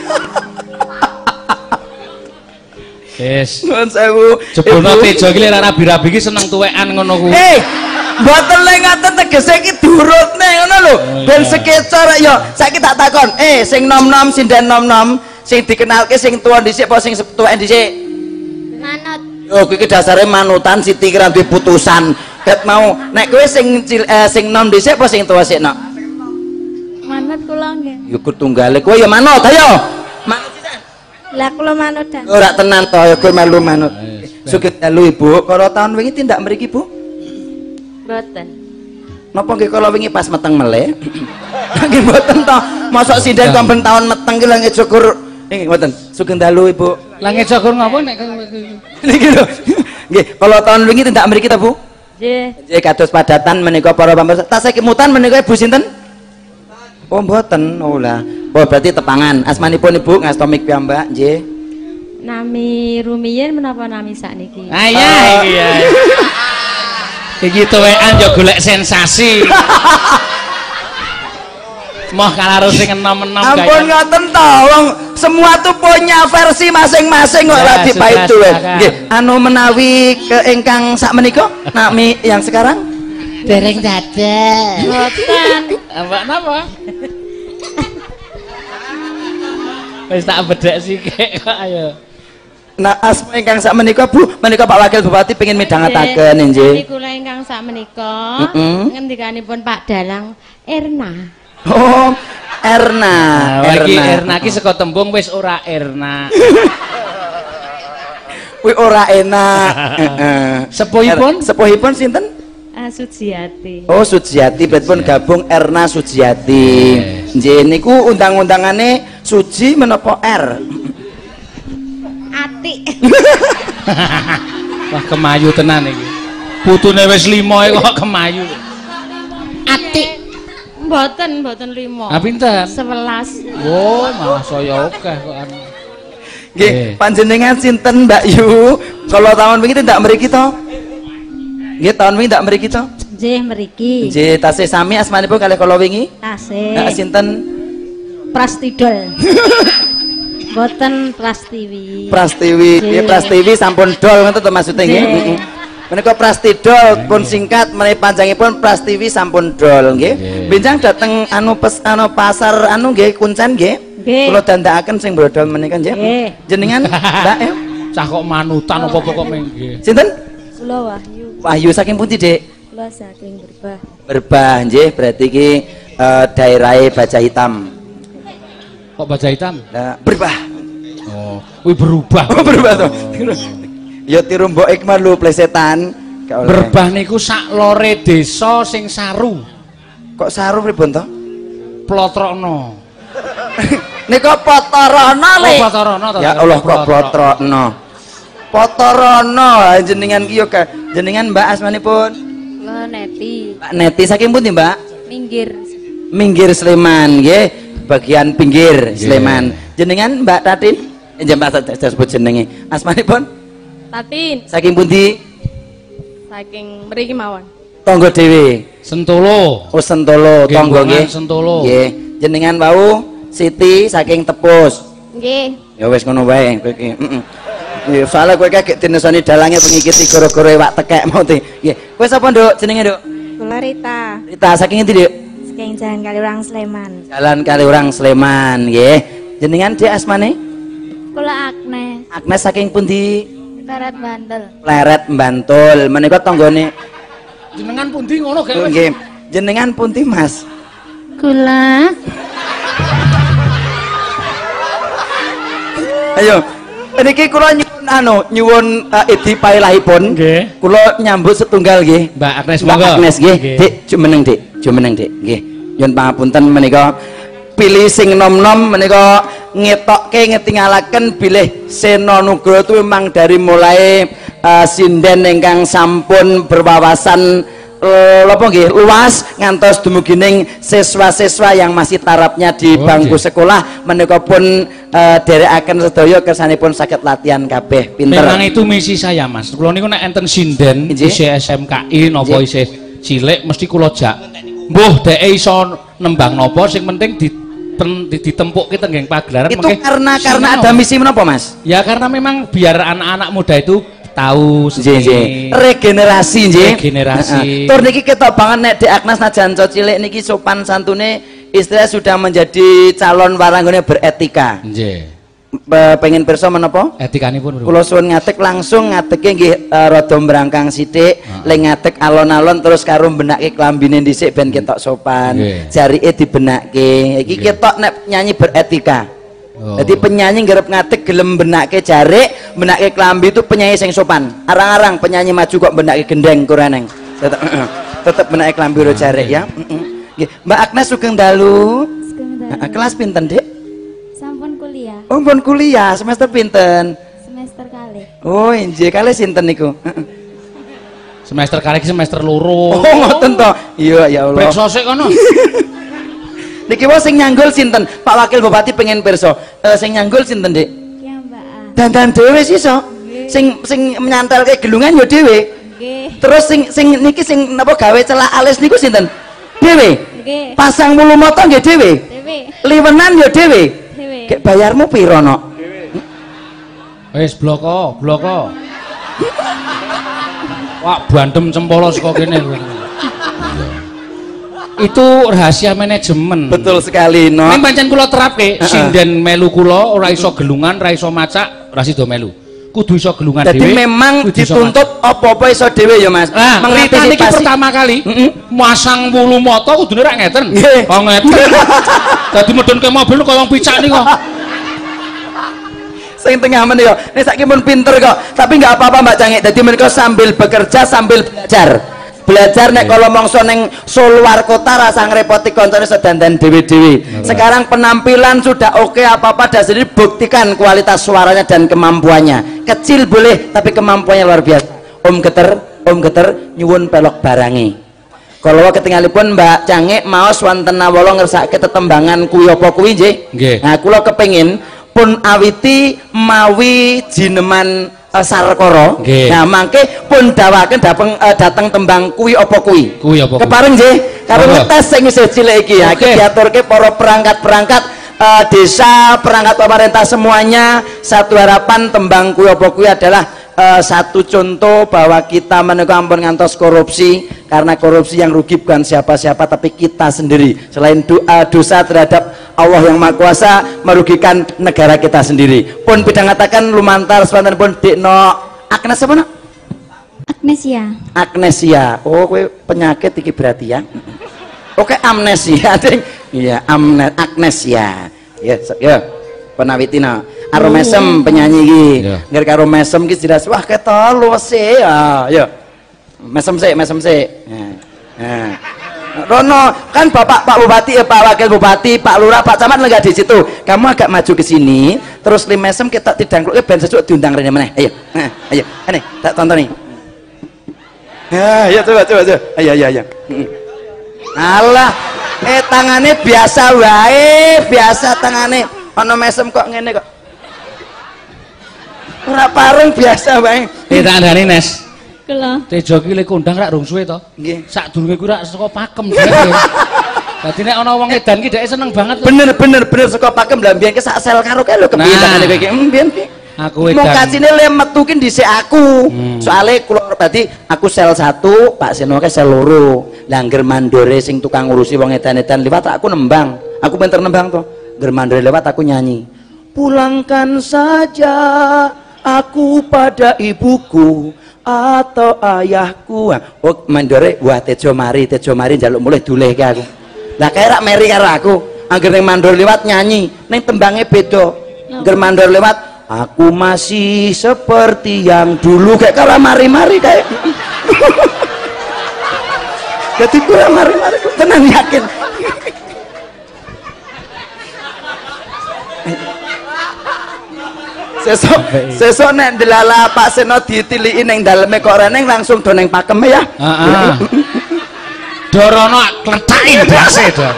Yes. Nuwun sewu. Jebono tejo iki lek rabi-rabi iki seneng tuwekan ngono kuwi. Eh, mboten lek ngaten tegese iki durutne ngono lho. Ben sekeca rek yo. Saiki tak takon, eh sing nom-nom sinden nom-nom, sing dikenalke sing tuwa dhisik apa sing tuwek dhisik? Manut. Oh, kuwi dasare manutan Siti ki ra duwe putusan. Ket mau nek kowe sing eh, sing nom dhisik apa sing tuwa sik nok? Manut kula nggih. Yo kutunggale kowe ya manut ayo. Manut lah kula manut dan ora tenan to ya kowe melu manut sugih dalu Ibu kalau tahun wingi tindak mriki Bu mboten napa nggih kalau wingi pas meteng meleh nggih mboten to mosok sinden komben tahun meteng ki langit syukur nggih mboten sugih dalu Ibu langit syukur ngapa nek niki lho nggih kalau tahun wingi tindak mriki ta Bu nggih nggih kados padatan menika para pamirsa tasih kemutan menika Ibu sinten oh mboten oh lah oh berarti tepangan asmanipun Ibu ngastomik piyambak nggih nami rumiyin menapa nami sakniki ah iya iki ya iki tuwekan yo golek sensasi moh karo sing enom-enom gaya ampun ngoten to wong semua tuh punya versi masing-masing kok ora dipaitu nggih anu menawi ke ingkang sak menika nami yang sekarang dereng dadak mboten apa napa wis tak bedhek sithik kok ayo. Nah, asma ingkang sak menika Bu, menika Pak Wakil Bupati pengin midhangetaken nggih. Niki kula ingkang sak menika ngendikanipun Pak Dalang Erna. Oh, Erna. Iki Erna iki saka tembung wis ora Erna. Kuwi ora enak. Sepuhipun? Sepuhipun sinten? Sujiati. Oh, Sujiati berarti pun gabung Erna Sujiati. Nggih niku undang-undangane Suji menapa R? Ati. Wah kemayu tenan iki. Putune wis lima kok kemayu. Ati. Mboten, mboten lima. Ah pinten? sebelas. Oh, malah saya akeh kok anu. Nggih, panjenengan sinten Mbak Yu? Kalau tahun wingi ndak mriki to? Nggih, tahun wingi ndak mriki to? Nggih, mriki. Nggih, tasih sami asmanipun kalih kala wingi? Tasih. Nah, sinten? Prastidol. Boten Prastiwi. Prastiwi. Nggih, Prastiwi sampun dol ngoten to maksudnya nggih. Heeh. Menika Prastidol pun singkat menawi panjangipun Prastiwi sampun dol nggih. Benjang dateng anu pes anu pasar anu nggih Kuncen nggih. Kula dandakaken sing brodol menika nggih. Jenengan Mbak ya? Cah kok manutan apa kok nggih. Sinten? Kula Wahyu. Wahyu saking pundi, Dik? Kula saking Berbah. Berbah nggih, berarti iki uh, daerahe Baja Hitam. Kok Baja Hitam? Nah, Berbah. Oh, kuwi berubah. Oh, berubah to. Ya tiru mbok ik malu plesetan. Berbah niku sak lore desa sing saru. Kok saru pripun to? Plotrokno. Nika Potorono le. Oh, Potorono to. Ya Allah kok Plotrokno. Potorono jenengan ki yo jenengan Mbak asmanipun? Kula Neti. Mbak Neti saking pundi, Mbak? Minggir. Minggir Sleman nggih, bagian pinggir Sleman. Jenengan Mbak Tatin? Jenengan saya sebut jenenge. Asmanipun? Tatin. Saking pundi? Saking mriki mawon. Tangga dhewe. Sentolo. Oh Sentolo, tangga nggih. Sentolo. Nggih. Jenengan wau Siti saking Tepus. Nggih. Ya wis ngono wae kowe iki. Heeh. Ya soalnya kowe kayak dinesani dalange pengikiti gara-gara iwak tekek mau te. Nggih. Kowe sapa, Nduk? Jenenge, Nduk? Kula Rita. Rita saking endi, Nduk? Saking Jalan Kaliurang Sleman. Jalan Kaliurang Sleman, nggih. Jenengan Dik asmane? Kula Agnes. Agnes saking pundi? Pleret Bantul. Pleret Bantul. Menika tanggane. Jenengan pundi ngono gak? Nggih. Jenengan pundi, Mas? Kula. Ayo. Niki kula nyuwun anu, nyuwun uh, idi pailahipun. Nggih. Kula nyambut setunggal nggih. Mbak Agnes Mbak monggo. Agnes nggih. Dik, jumeneng Dik. Jumeneng Dik. Nggih. Nyuwun pangapunten menika pilih sing nom-nom menika ngetokke ngetingalaken bilih Sena Nugroho itu memang dari mulai uh, sinden ingkang sampun berwawasan uh, apa nggih luas ngantos dumugining siswa-siswa yang masih tarapnya di Oh, bangku okay. sekolah menika pun uh, derekaken sedaya kersanipun saged latihan kabeh pinter. Memang itu misi saya, Mas. Kula niku nek enten sinden isih S M K I napa isih cilik mesti kula jak. Mbuh dheke iso nembang napa sing penting di ditempukke teng pagelaran. Itu karena karena ada misi menapa, Mas? Ya karena memang biar anak-anak muda itu tahu seni regenerasi nggih. Regenerasi. Tur niki ketok banget nek Dek Agnes najan cilik niki sopan santune istilah sudah menjadi calon waranggone beretika. Nggih. Pengen pirsa menapa? Etikanipun. Kula suwun ngatek langsung ngateke nggih uh, rada mbrangkang sithik, uh -huh. Leng ngatek alon-alon terus karo benake klambine dhisik ben ketok sopan. Okay. Jarike dibenake. Iki okay. Ketok nek nyanyi beretika. Oh. Jadi penyanyi ngarep ngatek gelem benake jarik, benake klambi itu penyanyi sing sopan. Arang-arang penyanyi maju kok benake gendeng kuraneng. Tetep tetep benake klambi ro jarik ya. Nggih, Mbak Agnes sugeng dalu. Sugeng dalu. Kelas pinten, Dik? Sampun kuliah. Oh, pun kuliah semester pinten? Semester kali. Oh, injih kali sinten niku? Semester kali semester loro. Oh, ngoten to. Iya, ya Allah. Periksa sik kono. Niki wae sing nyanggul sinten? Pak Wakil Bupati pengen pirsa. Uh, sing nyanggul sinten, Dik? Ya, Mbak. Dandan dhewe iso. Sing sing menyantelke gelungan ya dhewe. Nggih. Terus sing sing niki sing napa gawe celak alis niku sinten? Dhewe. Nggih. Pasang mulu mata nggih dhewe. Dewe. Liwenan ya dhewe. Dewe. Kek bayarmu piro, Nok? Wis bloko, bloko. Wah, bantem cempolo saka kene. Itu rahasia manajemen. Betul sekali, Nok. Ning pancen kula terapke, sinden melu kula ora iso gelungan, ora iso macak, ora sida melu. Kudu iso gelungan dhewe. Jadi memang dituntut apa-apa iso dhewe ya, Mas. Nah, Rita niki pertama kali mm -hmm. masang wulu mata kudune rak ngeten. Oh ngeten. Dadi medhunke mobil kaya wong picak niku. Sing tengah menika. Nek saiki mun pinter kok, tapi enggak apa-apa Mbak Cangik. Dadi menika sambil bekerja sambil belajar. Belajar nek kalau mongso neng luar kota rasa ngerepoti koncone sedandan dewe-dewe. Sekarang penampilan sudah oke, apa-apa dah sendiri buktikan kualitas suaranya dan kemampuannya. Kecil boleh tapi kemampuannya luar biasa. Om Geter, Om Geter nyuwun pelok barangi. Kalau ketinggalipun Mbak Cangik maos wonten nawala ngersake tetembangan kuwi apa kuwi nggih. Nah, kula kepengin pun awiti mawi jineman Uh, Sarkara. Okay. Nah, mangke pun dawaken dateng uh, dateng tembang kuwi apa kuwi. Kuwi apa kuwi. Kepareng nggih karo ngetes sing isih cilik iki ya. Okay. Iki diaturke para perangkat-perangkat uh, desa, perangkat pemerintah semuanya. Satu harapan tembang kuwi apa kuwi adalah uh, satu contoh bahwa kita menika ampun ngantos korupsi, karena korupsi yang rugi bukan siapa-siapa tapi kita sendiri. Selain doa dosa terhadap Allah yang Maha Kuasa merugikan negara kita sendiri. Pun bidang katakan lumantar sepantan pun Dekno Agnes apa nak? Agnesia. Agnesia. Oh, kowe penyakit iki berarti ya. Oke, amnesia ding. Iya, amne Agnesia. Ya, ya. Penawitina. Aromesem penyanyi iki. Ngger karo mesem iki jelas wah ketok luwes e. Ya, ya. Mesem sik, mesem sik. Nah. Nah. Rono kan Bapak Pak Bupati ya, Pak Wakil Bupati, Pak Lurah, Pak Camat enggak di situ. Kamu agak maju ke sini, terus limesem kita tidangkluke ben sesuk diundang rene meneh. Ayo. Nah, ayo. Ini tak tonton nih. Ya, ya coba coba coba. Ayo ayo ayo. Alah, eh tangane biasa wae, biasa tangane. Ana mesem kok ngene kok. Ora pareng biasa wae. Eh tak andani Nes. Kula. Tejo ki le kondang rak rung suwe to. Nggih. Sadurunge kuwi rak saka pakem dhewe. Dadi nek ana wong edan ki dhek seneng banget. Bener bener bener saka pakem lah mbiyen ki sak sel karo kae lho kepiye tangane kowe iki. Mbiyen ki. Aku edan. Mokasine le metu ki dhisik aku. Hmm. Soale kula berarti aku sel satu, Pak Seno ke sel loro. Lah ngger mandore sing tukang ngurusi wong edan-edan liwat aku nembang. Aku pinter nembang to. Ngger mandore lewat aku nyanyi. Pulangkan saja aku pada ibuku atau ayahku. Oh mandore wah Tejo mari, Tejo mari njaluk mulih dulehke aku. Lah kae rak meri karo aku. Angger ning mandor lewat nyanyi, ning tembange beda. Angger mandor lewat aku masih seperti yang dulu kayak kala mari-mari kayak jadi kurang mari-mari tenang yakin sesok sesok nek delala Pak Seno ditiliki ning daleme kok reneng langsung do ning pakeme ya heeh dorono klentaki ndase do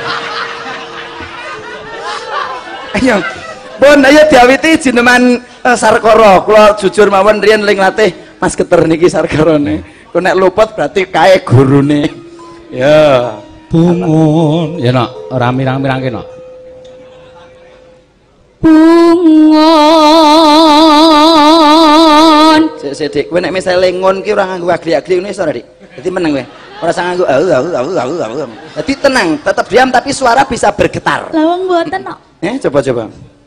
ayo Pun ayo diawiti jineman uh, Sarkara. Kula jujur mawon riyen ling latih Mas Keter niki Sarkarane. Kok nek luput berarti kae gurune. Ya. Bungun. Ya nok, ora mirang-mirangke nok. Bungun. Sik sik Dik, kowe nek misale ngon ki ora nganggo agli-agli ngene iso ora Dik? Dadi meneng kowe. Ora usah nganggo au au au au au. Dadi tenang, tetap diam tapi suara bisa bergetar. Lah wong mboten kok. Eh coba coba.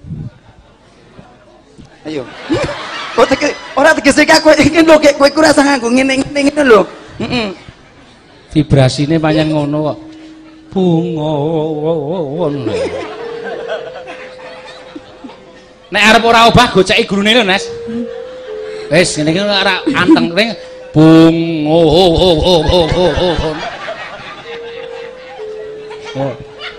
Ayo. Oh teke ora tegese aku iki lho kowe ku ora usah nganggo ngene-ngene ngene lho. Heeh. Vibrasine pancen ngono kok. Bungun. Nek arep ora obah goceki gurune lho, Nes. Wis ngene iki ora anteng ring bung oh oh oh oh oh oh oh. Oh.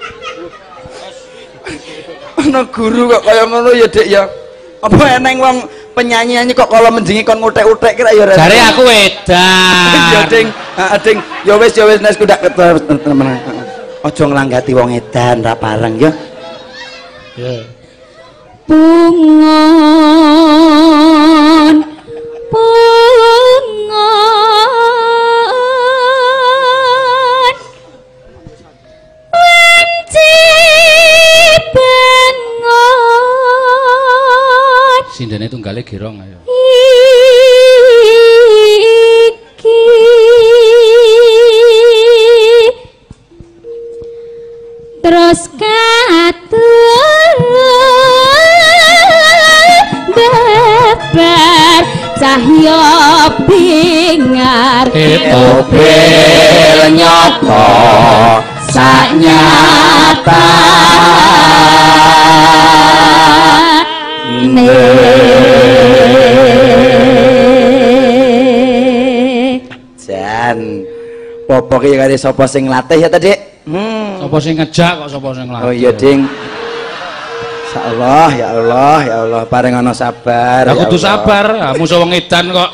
Ana guru kok kaya ngono ya, Dik ya. Apa eneng wong penyanyi-nyanyi kok kalau menjengi kon ngutek-utek kira ya. Jare aku edan. Ya, Ding. Heeh, Ding. Ya wis ya wis Nes ku ndak temen. Aja nglanggati wong edan ra pareng ya. Ya. Bungun bungun wanci bengon Sindene tunggale gerong ayo. Iki terus katur beber cahya bingar Etobel nyata sanyata ne Jan. Popo ki kare sapa sing latih ya ta, Dik? Hmm. Sapa sing ngejak kok sapa sing latih. Oh iya, Ding. Insyaallah ya Allah ya Allah paring ana sabar. Aku Ya kudu Allah. sabar, musuh wong edan kok.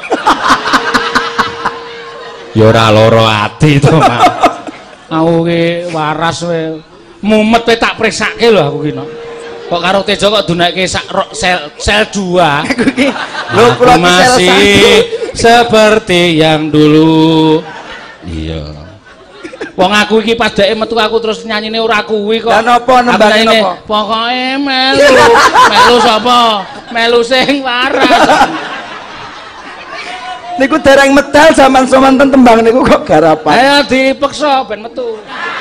Ya ora loro ati to, Mas. Aku ki waras we. Mumet we tak priksake lho aku ki no. Kok karo Tejo kok dunekke sak ro- sel sel dua. Aku ki lho kula ki sel Masih satu. seperti yang dulu. Iya. Wong aku iki padake metu aku terus nyanyine ora kuwi kok. Lah napa nembange napa? Pokoke melu. Melu sapa? Melu sing waras. Niku dereng medal zaman somanten tembang niku kok garapan. Ayo dipeksa ben metu.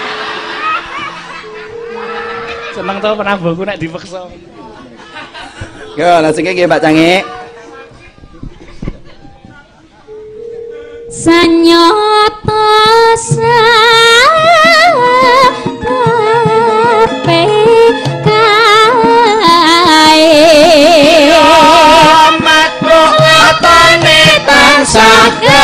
Seneng to penambuhku nek dipeksa. Yo, langsung nggih Mbak Canggih. sanyata sape kae Matro atane tansah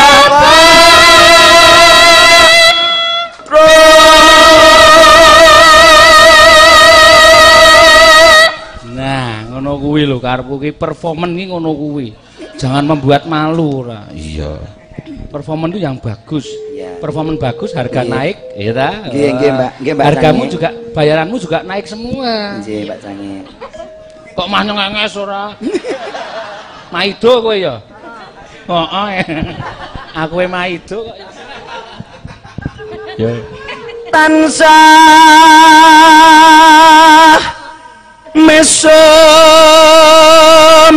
Nah, ngono kuwi lho karepku ki performance ki ngono kuwi. Jangan membuat malu ora. Iya. Performance itu yang bagus. Iya. performan bagus, harga Nggih. naik, ya ta? Nggih, nggih, Mbak. Nggih, Mbak. Hargamu Cange. juga, bayaranmu juga naik semua. Nggih, Mbak Cange. Kok mah nyengenges ora? Maido kowe ya? Heeh. Aku e Maido kok. Ya. Tansah mesum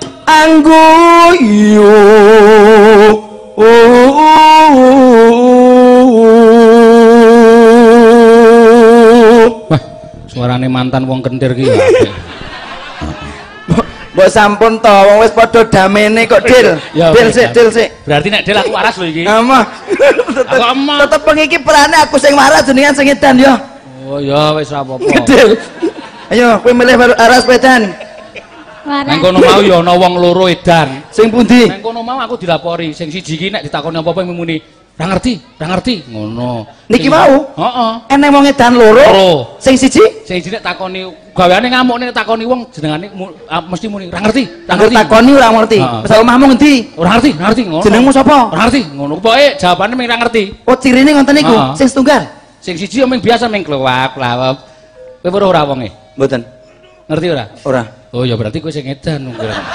angguyu Wah, suarane mantan wong kentir ki ya. mbok sampun to wong wis padha damene kok Dil. Ya, Dil oke, sik, Dil sik. Berarti nek Del aku waras lho iki. Amah. Aku emah. Tetep pengiki perane aku sing waras jenengan sing edan yo. Oh ya wis ora apa-apa. Dil. Ayo kowe milih aras pedan. Nang kono mau ya ana wong loro edan. Sing pundi? Nang kono mau aku dilapori, sing siji iki nek ditakoni apa-apa muni, "Ora ngerti, ora ngerti." Ngono. Niki Sing- mau? Heeh. Eneng wong edan loro. Loro. Sing siji? Sing siji nek takoni gaweane ngamuk nek takoni wong jenengane mu, ah, mesti muni, "Ora ngerti, ora Angger ngerti." takoni ora ngerti. Heeh. Wis omahmu ngendi? Ora ngerti, ora ngerti ngono. Jenengmu sapa? Ora ngerti ngono. Pokoke jawabane mung ora ngerti. Oh cirine ngoten niku. Heeh. Sing setunggal. Sing siji mung biasa mung klawap-klawap. Kowe weruh ora wonge? Mboten. Ngerti ora? Ora. Oh ya berarti kowe sing edan.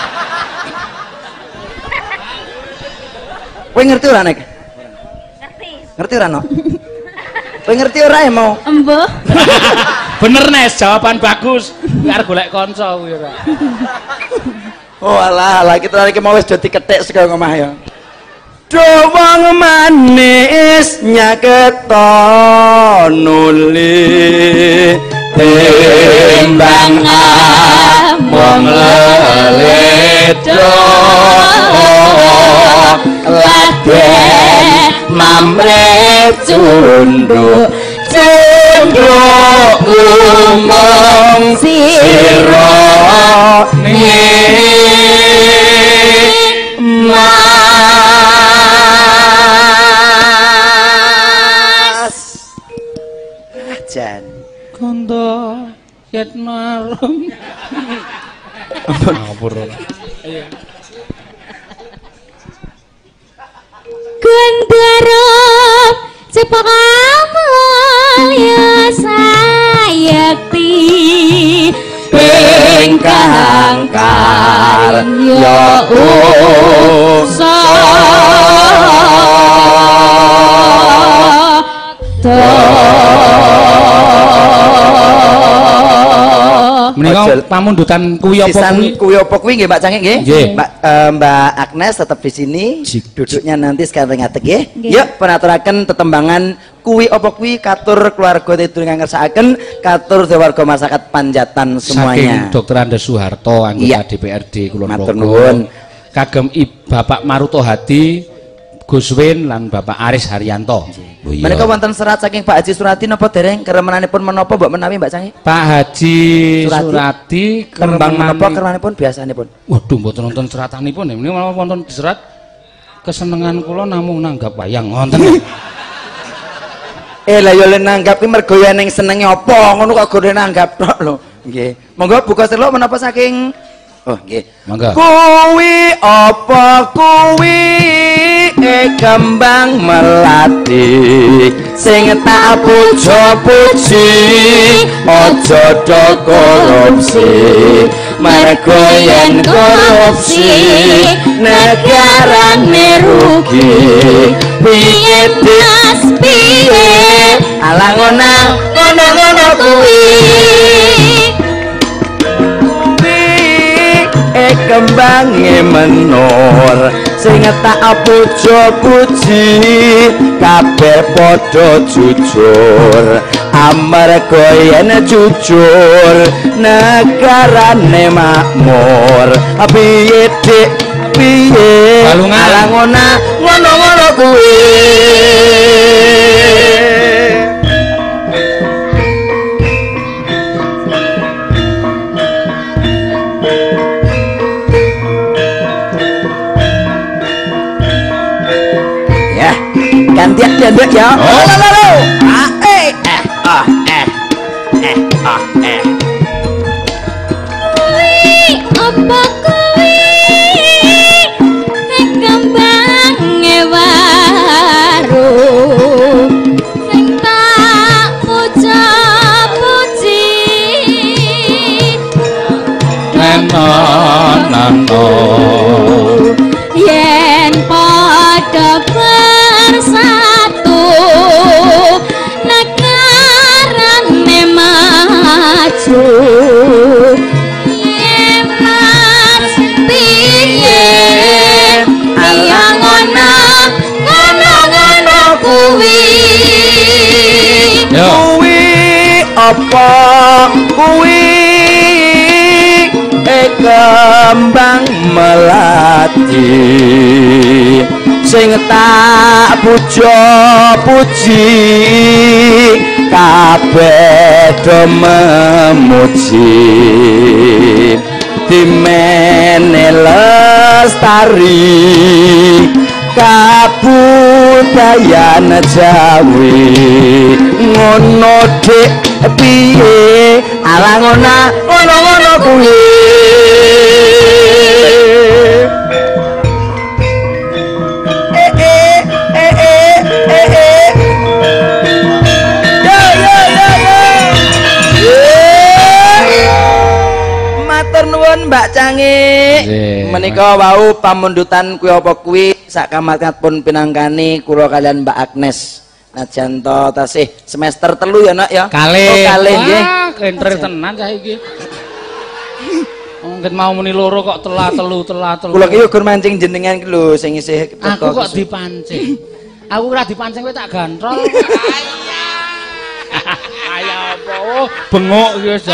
Kowe ngerti ora nek? Ngerti. Ngerti ora no? Kowe ngerti ora ya mau? Embuh. Bener Nes, jawaban bagus. Kuwi arep golek kanca kuwi ora. Oh alah, alah kita iki mau wis do dikethik saka omah ya. Do wong manis nyaketo nuli timbang among leledho laden mamre cunduk cunduk umong sira mas jan Kondo yetno arum. Ngapur ora. Iya. Gundaram cepakamalya sayakti ingkang karya Menika pamundutan kuwi apa Sisan kuwi? kuwi apa kuwi nggih Mbak Cange nggih? Nggih. Mbak eh, Mbak Agnes tetap di sini. Duduknya nanti sekarang ngadeg nggih. Yuk penaturaken tetembangan kuwi apa kuwi katur keluarga tidur ingkang ngersakaken katur warga masyarakat Panjatan semuanya. Saking Dokter Andes Soeharto anggota Iya. D P R D Kulon Matur Progo. nuwun. Kagem I Bapak Maruto Hadi, Gus Win lan Bapak Aris Haryanto. Oh, iya. Menika wonten serat saking Pak Haji Surati napa dereng keremenanipun menapa mbok menawi Mbak Cange? Pak Haji Surati. Surati Kembang menapa keremenani- keremenanipun biasanipun? Waduh mboten nonton seratanipun ya. Ini malah wonten diserat kesenengan kula namung nanggap wayang ngoten. Eh lah yo len nanggap ki mergo yen ning senenge apa ngono kok gore nanggap tok lho. Nggih. Monggo buka selok menapa saking Oh nggih. Monggo. Kuwi apa kuwi e kembang melati sing tak puja-puji aja do korupsi mergo yen korupsi negarane rugi piye das piye ala ngono ngono kuwi e kembange menor sing tak puja-puji kabeh padha jujur amarga yen jujur negarane makmur piye dik piye Balungan. ala ngono ngono kuwi gantian janduk ya. Oh, lo, lo, lo. Ah, eh, eh, ah, eh, eh, ah, eh. kuwi apa kuwi kembange warung nano yen padha bersatu negarane maju yen mas piye piye ngono ngono kuwi kuwi apa kuwi kembang melati sing tak puja puji kabeh do memuji dimene lestari kabudayan Jawi ngono dik piye ala ngono ngono kuwi Mbak Cangi menika wau pamundutan kuwi apa kuwi sak kamatipun pinangkani kula kalian Mbak Agnes najanto tasih semester telu ya nak ya kalih oh, kalih nggih kentre tenan saiki mungkin mau muni loro kok telah telu telah telu kula ki gur mancing jenengan ki lho sing isih aku kok dipancing aku ora dipancing kowe tak gantrol ayo apa oh bengok iki wis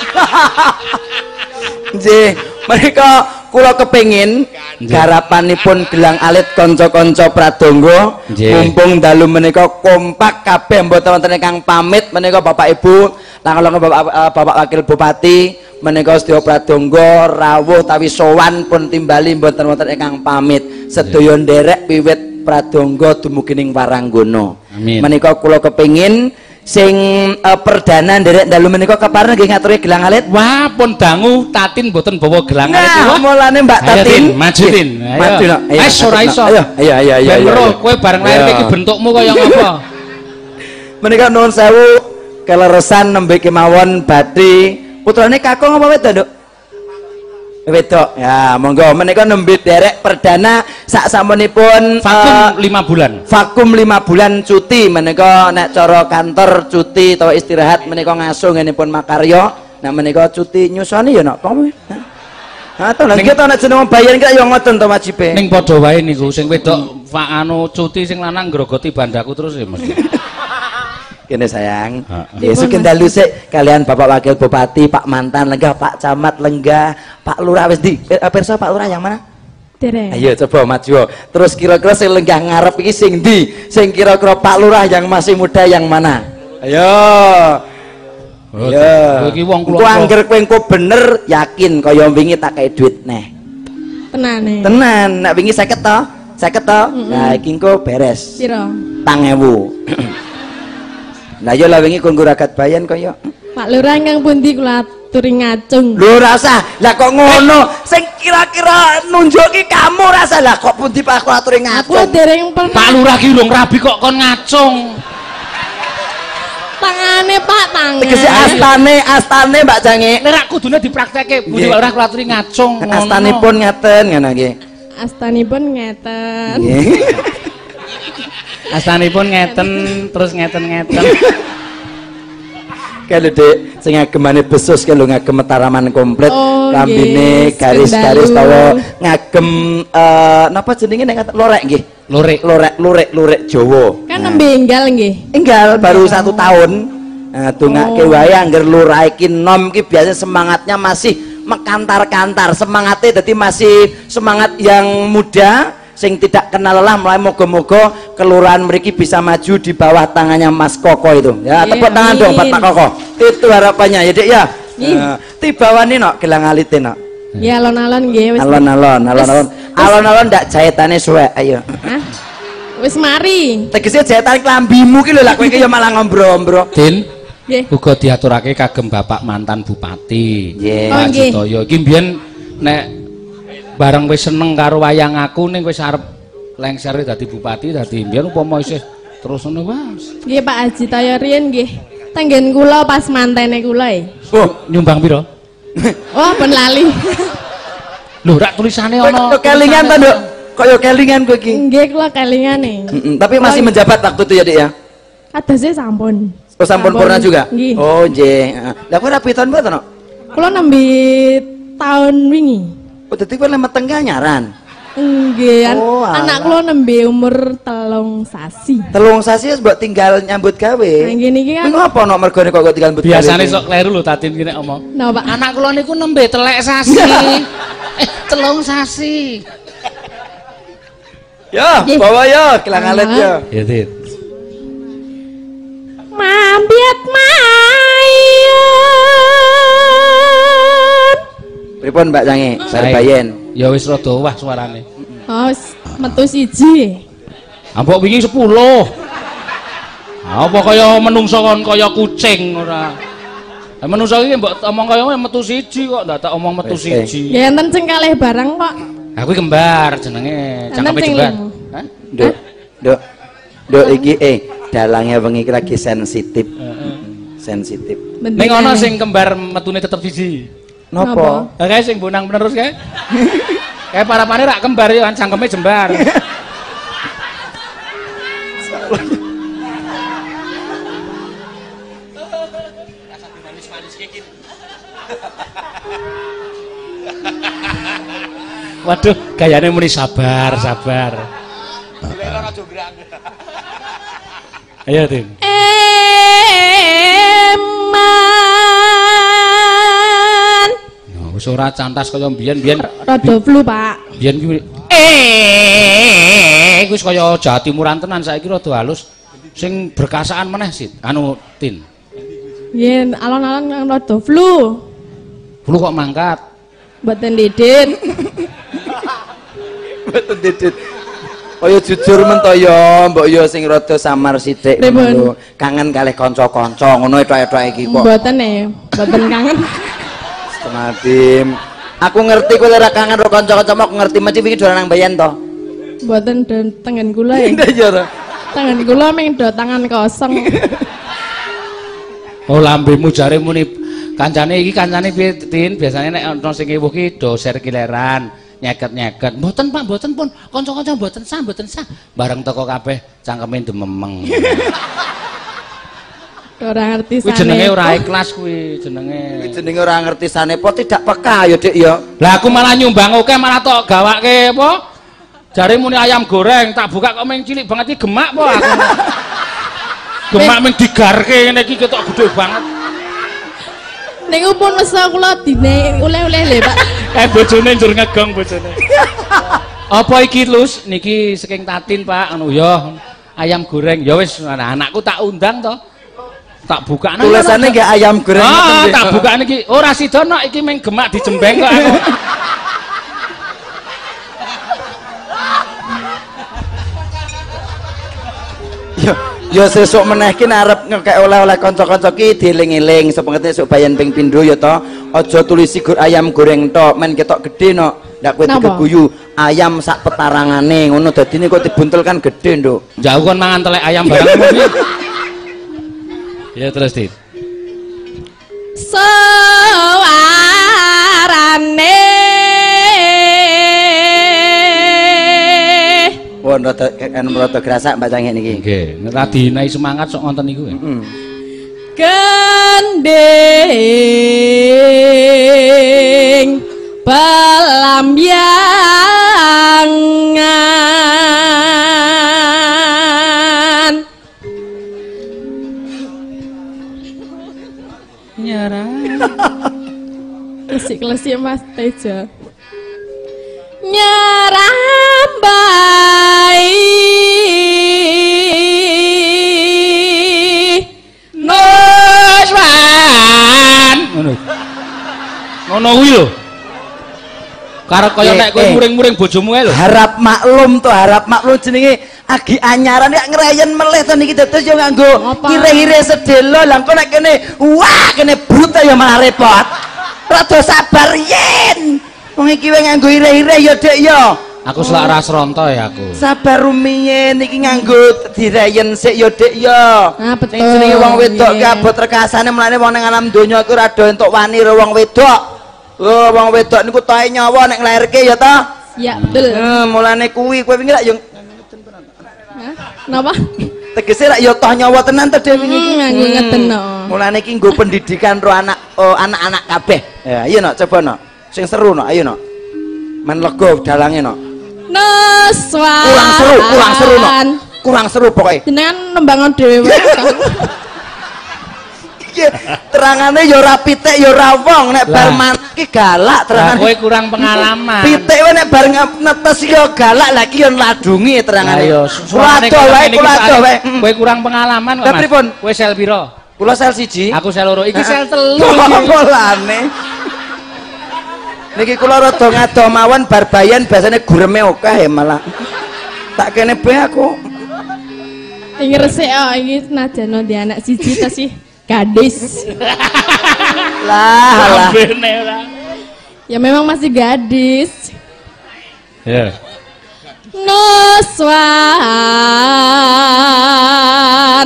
nggih mereka kula kepengin garapanipun gelang alit kanca-kanca pradonga mumpung dalu menika kompak kabeh mboten wonten ingkang pamit menika Bapak Ibu langkung Bapak, uh, Bapak Wakil Bupati menika sedaya pradonga rawuh tawi sowan pun timbali mboten wonten ingkang pamit sedaya nderek wiwit pradonga dumugi ning Waranggana menika kula kepengin sing uh, perdana nderek dalu menika kepareng nggih ngaturi gelang alit. Wah, pun dangu Tatin mboten bawa gelang alit. Nah, mulane Mbak Tatin, maju Tin. Maju no. Ayo ora iso. Ayo, ayo, ayo, ayo. Ben kowe bareng lahir iki bentukmu kaya ngapa? Menika nuwun sewu keleresan nembe kemawon badhe putrane kakung apa wedok, Nduk? Wedok. Ya, monggo menika nembe derek perdana sak samunipun vakum lima bulan. Vakum lima bulan cuti menika nek cara kantor cuti atau istirahat menika ngasuh ngenipun makarya. Nah menika cuti nyusoni ya nok kowe. Ha to lha kita nek jeneng bayan kira ya ngoten to wajibe. Ning padha wae niku sing wedok Pak anu cuti sing lanang ngrogoti bandaku terus ya mesti. Kene sayang. Nggih sugeng dalu sik kalian Bapak Wakil Bupati, Pak Mantan Lenggah, Pak Camat Lenggah, Pak Lurah wis di pirsa Pak Lurah yang mana? Derek. Ayo coba maju. Terus kira-kira sing Lenggah ngarep iki sing ndi? Sing kira-kira Pak Lurah yang masih muda yang mana? Ayo. Ayo. Iki wong kula. Ku angger kowe engko bener yakin kaya wingi tak kei duit neh. Tenane. Tenan, nek wingi seket to? seket to? Nah iki engko beres. Piro? patang ewu. Lah yo lah wingi kon ragat bayan kaya. Pak Lurah ingkang pundi kula aturi ngacung. Lho rasa, lah kok ngono? Sing kira-kira nunjuki kamu rasa lah kok pundi Pak kula aturi ngacung. Aku dereng pernah. Pak Lurah ki urung rabi kok kon ngacung. Tangane Pak tangan. Tegese astane, astane Mbak Jange. Nek kudune dipraktekke pundi Pak Lurah kula aturi ngacung ngono. Astanipun ngeten ngono nggih. Astanipun ngeten. Nggih. Astanipun ngeten terus ngeten-ngeten. Kalau dek sing ngagemane besus kalau ngagem mataraman komplit oh, lambine yes, garis-garis tawa ngagem uh, napa jenenge nek lorek nggih lorek lorek lorek lorek Jawa kan nembe enggal nggih enggal baru satu tahun nah dongake oh. wae angger lurah iki nom iki biasanya semangatnya masih mekantar-kantar semangatnya jadi masih semangat yang muda sing tidak kenal lelah mulai moga-moga kelurahan mriki bisa maju di bawah tangannya Mas Koko itu ya tepuk tangan dong buat Pak Koko itu harapannya ya Dek ya nah, tibawani nok gelang alite nok ya alon-alon nggih wis alon-alon alon-alon alon-alon ndak jahitane suwek ayo hah wis mari tegese jahitan klambimu ki lho lak kowe ki ya malah ngombro-ombro Din nggih uga diaturake kagem Bapak mantan Bupati nggih Pak Jitoyo iki mbiyen nek bareng wis seneng karo wayang aku ning wis arep lengser dadi bupati dadi mbiyen upama isih terus ngono wae. Nggih Pak Haji Toyo riyen nggih. Tenggen kula pas mantene kula e. Oh, nyumbang piro? Oh, ben lali. Lho rak tulisane ana. Kok kelingan ta, Nduk? Kaya kelingan kowe iki. Nggih kula kelingane. Heeh, tapi masih menjabat waktu itu ya, Dik ya? Adase sampun. Oh, sampun purna juga? Nggih. Oh, nggih. Lah kowe rapi tahun mboten, no? Kula nembe tahun wingi. Oh, dadi kowe lek meteng nyaran. Nggih, Oh, anak kula nembe umur telung sasi. Telung sasi wis mbok tinggal nyambut gawe. Nah, nggih niki kan. Ngopo no mergone kok tinggal nyambut gawe? Biasane sok kleru lho Tatin ki nek omong. Napa? Anak kula niku nembe telek sasi. eh, telung sasi. Ya, bawa ya, kelang alet ya. Ya, Tit. Mampet mayun. Pripun Mbak Cange? Sarbayen. Ya wis rada wah suarane. Oh, metu siji. Ambok wingi sepuluh. Apa kaya menungso kon kaya kucing ora. Lah menungso iki mbok omong kaya metu siji kok ndak tak omong metu siji. Ya enten sing kalih barang kok. Aku kembar jenenge, cangkeme jembar. Hah? Nduk, nduk. Nduk iki eh dalange wengi iki lagi sensitif. Sensitif. Ning ana sing kembar metune tetep siji. Napa? Lah kae sing bonang penerus kae. Kae parapane rak kembar ya cangkeme jembar. Waduh, gayane muni sabar, sabar. Ayo, Tim. Eman. Nah, wis ora cantas kaya mbiyen-mbiyen. Rada flu, Pak. Biyen ki eh wis kaya Jawa Timuran tenan saiki rada halus. Sing berkasaan meneh sih. Anu, Tin. Yen alon-alon rada flu. Flu kok mangkat. Mboten didit. Mboten didit. Kaya jujur men to ya, mbok ya sing rada samar sithik ngono. Kangen kalih kanca-kanca ngono etok-etok iki kok. Mboten e, mboten kangen. Setengah tim. Aku ngerti kowe ora kangen karo kanca-kancamu, aku ngerti mesti wingi dolan nang Bayan to. Mboten den tengen kula ya. Ndak ya ora. Tangan kula ming do tangan kosong. Oh, lambemu jare muni kancane iki kancane piye Tin? Biasane nek ana sing ewuh ki do serkileran, nyeket-nyeket. Mboten Pak, mboten pun. Kanca-kanca mboten sah, mboten sah. Bareng teko kabeh cangkeme dememeng. Ora ngerti Kuwi sane. jenenge ora ikhlas kuwi jenenge. Kuwi jenenge ora ngerti sanepo tidak peka ya Dik ya. Lah aku malah nyumbang oke malah tok gawake apa? Jare muni ayam goreng tak buka kok meng cilik banget iki gemak apa aku. Gemak meng digarke ngene iki ketok gede banget. Niku pun mesa kula dine oleh-oleh le, Pak. Eh bojone njur ngegong bojone. Apa iki Lus? Niki saking Tatin, Pak. Anu ya ayam goreng. Ya wis anakku tak undang to. Tak buka nang tulisannya nggih ayam goreng. Ah, tak buka niki. Ora sidono iki meng gemak dijembeng kok aku. Ya, ya sesuk meneh ki arep ngekek oleh-oleh kanca-kanca ki dieling-eling sepengete esuk bayan ping pindho ya to. Aja tulisi gur ayam goreng tok, men ketok gedhe no. Ndak kowe digeguyu ayam sak petarangane ngono dadine kok dibuntelkan gedhe, Nduk. Jauh kon mangan telek ayam bareng. Ya terus Dit. Suarane Wah, rada anu rada grasak Mbak Cange niki. Nggih, nek radinai semangat sok ngonten niku ya. Heeh. Gending pelambiangan nyara klesik-klesik Mas Tejo nyarambai Nuswan ngono ngono kuwi lho karep kaya nek kowe muring-muring bojomu ae lho Harap maklum to, harap maklum jenenge agi anyaran nek ngreyen meleh to niki dados yo nganggo ire-ire sedelo lah kok nek kene wah kene brut ya malah repot rada sabar yen wong iki wae nganggo ire-ire ya Dek ya aku selak ras ronto ya aku sabar rumiyin iki nganggo direyen sik ya Dek ya ah betul jenenge wong wedok ki abot rekasane mulane wong ning alam donya iku ora do entuk wani karo wong wedok Oh, wong wedok niku tae nyawa nek nglairke ya ta? Ya, betul. Heeh, mulane kuwi kowe wingi lak yo Napa? tegese lak yo toh nyawa tenan to dhewe iki. Nganggo ngeten no. Mulane iki nggo pendidikan ro anak oh, anak-anak kabeh. Ya, iya no, coba no. Sing seru no, ayo no. Men lega dalange no. Neswan. Kurang seru, kurang seru no. Kurang seru pokoknya. Jenengan nembangan dhewe wae. Terangane ya ora pitik ya ora wong nek bar manah ki galak terangane. Kowe kurang pengalaman. Pitik wae nek bar netes ya galak lah ki yo ladungi terangane. Ayo, kula ado wae, kula ado wae. Kowe kurang pengalaman kok, Lah Mas. pripun? Kowe sel piro? Kula sel siji. Aku sel loro. Iki sel telu. Polane. Niki kula rada ngado mawon bar bayan biasane gureme akeh malah. Tak kene bae aku. Iki resik oh iki najano di anak siji ta sih gadis. Lah lah. Ya memang masih gadis. Ya. Nuswan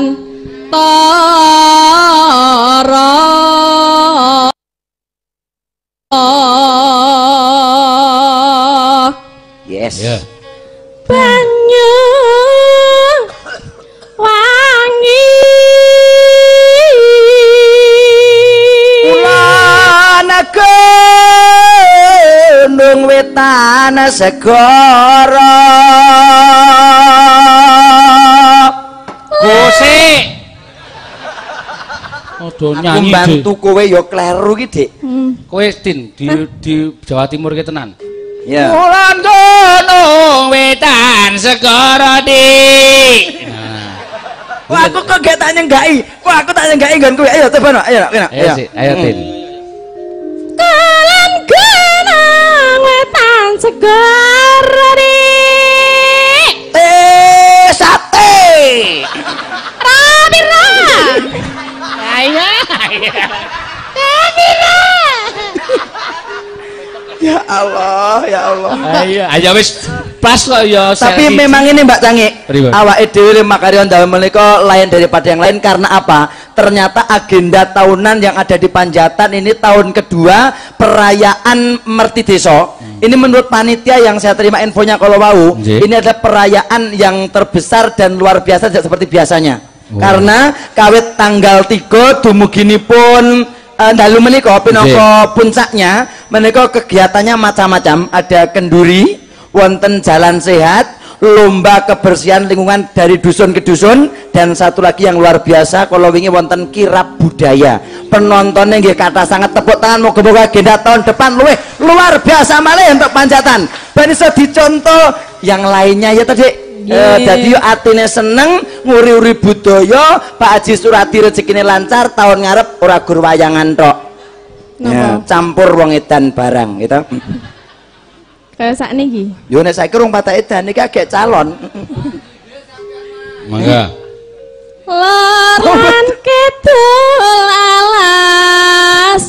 toro Yes. Ya. banyu wangi Ulana gunung wetan segara Gosek. Odo aku nyanyi bantu kowe ya kleru iki Dik. Kowe Din di di Jawa Timur ki tenan. Ya. Ulan gunung wetan segara Dik. Nah. Wah aku kok gak tak nyenggaki. Wah aku tak nyenggaki nggon kowe. Ayo coba no. Ayo no. Ayo. Ayo sih, ayo Din. Kalan gunung wetan segara dik Eh sate. Rabira Ayo. Rabira Ya Allah, ya Allah. Ayo, ayo wis pas kok ya. Tapi memang ini Mbak Cangi, Pripun? awake dhewe Makaryon dalem menika lain daripada yang lain karena apa? Ternyata agenda tahunan yang ada di Panjatan ini tahun kedua perayaan Merti Desa. Hmm. Ini menurut panitia yang saya terima infonya kalau mau, Nggih. ini adalah perayaan yang terbesar dan luar biasa tidak seperti biasanya. Oh. Karena kawit tanggal tiga dumuginipun uh, dalu menika pinaka puncaknya menika kegiatannya macam-macam, ada kenduri, wonten jalan sehat, lomba kebersihan lingkungan dari dusun ke dusun, dan satu lagi yang luar biasa kalau wingi wonten kirab budaya. Penontonnya nggih kata sangat tepuk tangan, moga-moga agenda tahun depan luwih luar biasa malih untuk Panjatan. Ben iso dicontoh yang lainnya ya tadi. Eh, jadi yuk atine seneng nguri-uri budaya, Pak Haji Surati rezekine lancar, tahun ngarep ora gur wayangan tok. Ya, campur wong edan barang gitu. kayak sak niki Yo nek saiki rung patah edan iki agek calon. Mangga. Loran kidul alas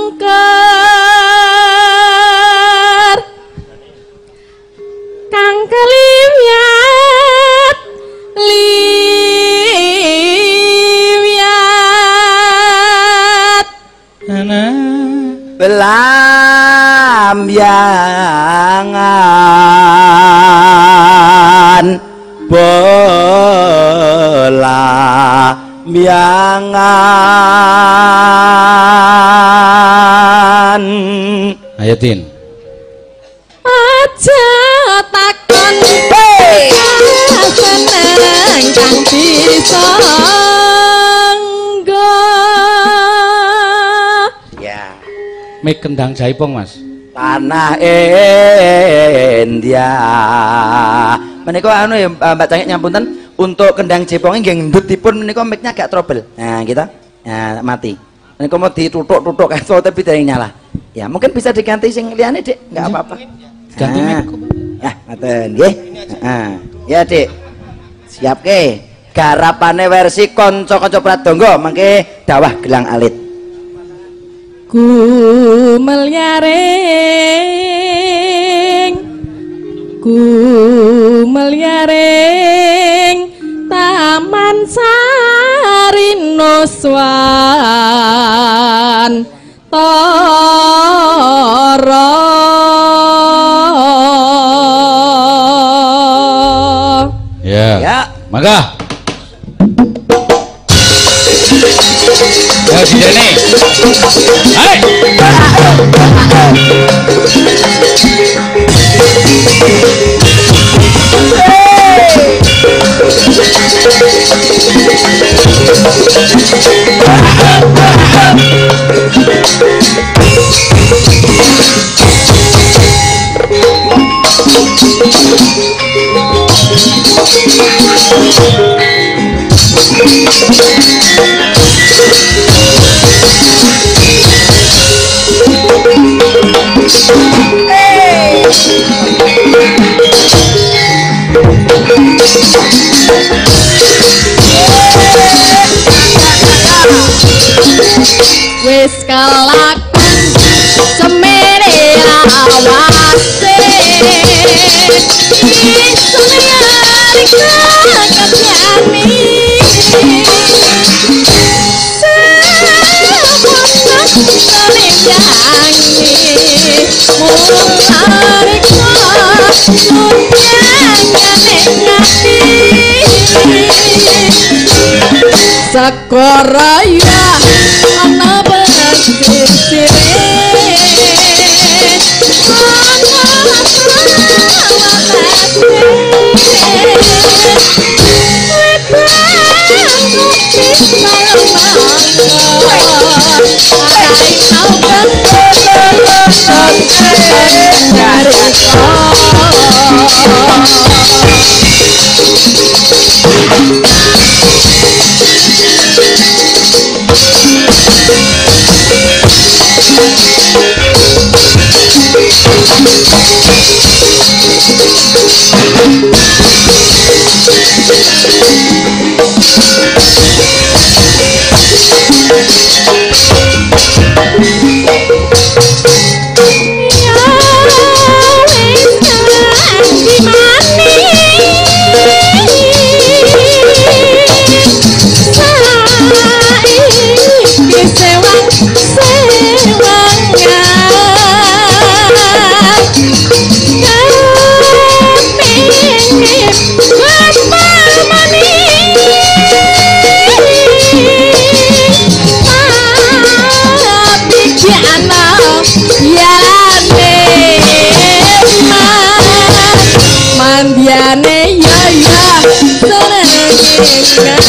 angker kang keliwat liwat Belamyangan belamyangan. Ayo Din. aja takon Hey! seneng kang bisa Ya, Mik kendang jaipong Mas. tanah India. Menika anu ya Mbak Cangik nyampunten untuk kendang jepongnya nggih ndutipun menika mic-nya agak trouble. Nah, kita nah, mati. Menika mau ditutuk-tutuk kae tapi tidak nyala. Ya, mungkin bisa diganti sing liyane, Dik. Enggak apa-apa. Ganti Nah, mic. ya, ngoten nggih. Heeh. Ya, Dik. Siap ke? Garapane versi kanca-kanca pradonga mangke dawah gelang alit. Gumel yaring Gumel yaring Taman Sari Nuswan Toro Ya. Ya. Mangga. Ya di sini. Hai. Wis kelakon semene awase semene kekaryani Sakoraya ana bersisire mandiane ya ya seneng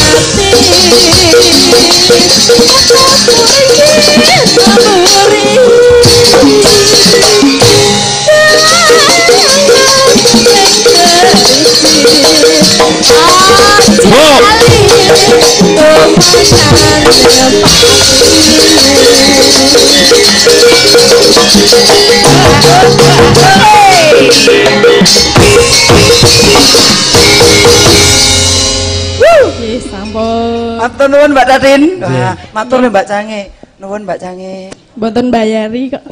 Matur nuwun Mbak Datin. Wah, matur Mbak Cange. Nuwun Mbak Cange. Mboten bayari kok.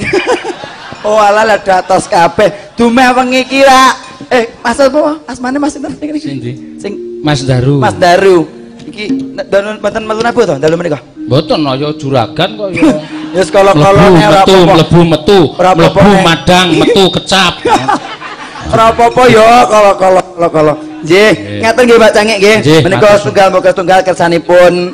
Oh alah lah datos kabeh. Dumeh wengi iki ra. Eh, Mas apa? Asmane Mas sinten iki? Sing Mas Daru. Mas Daru. Iki mboten melu nabu to dalu menika? Mboten ya juragan kok ya. Wis kala-kalane ora apa-apa. Mlebu metu, mlebu madang, metu kecap. Ora apa-apa ya kala-kala kala. Nggih, ngaten nggih Mbak Cangik nggih. Menika setunggal moga setunggal kersanipun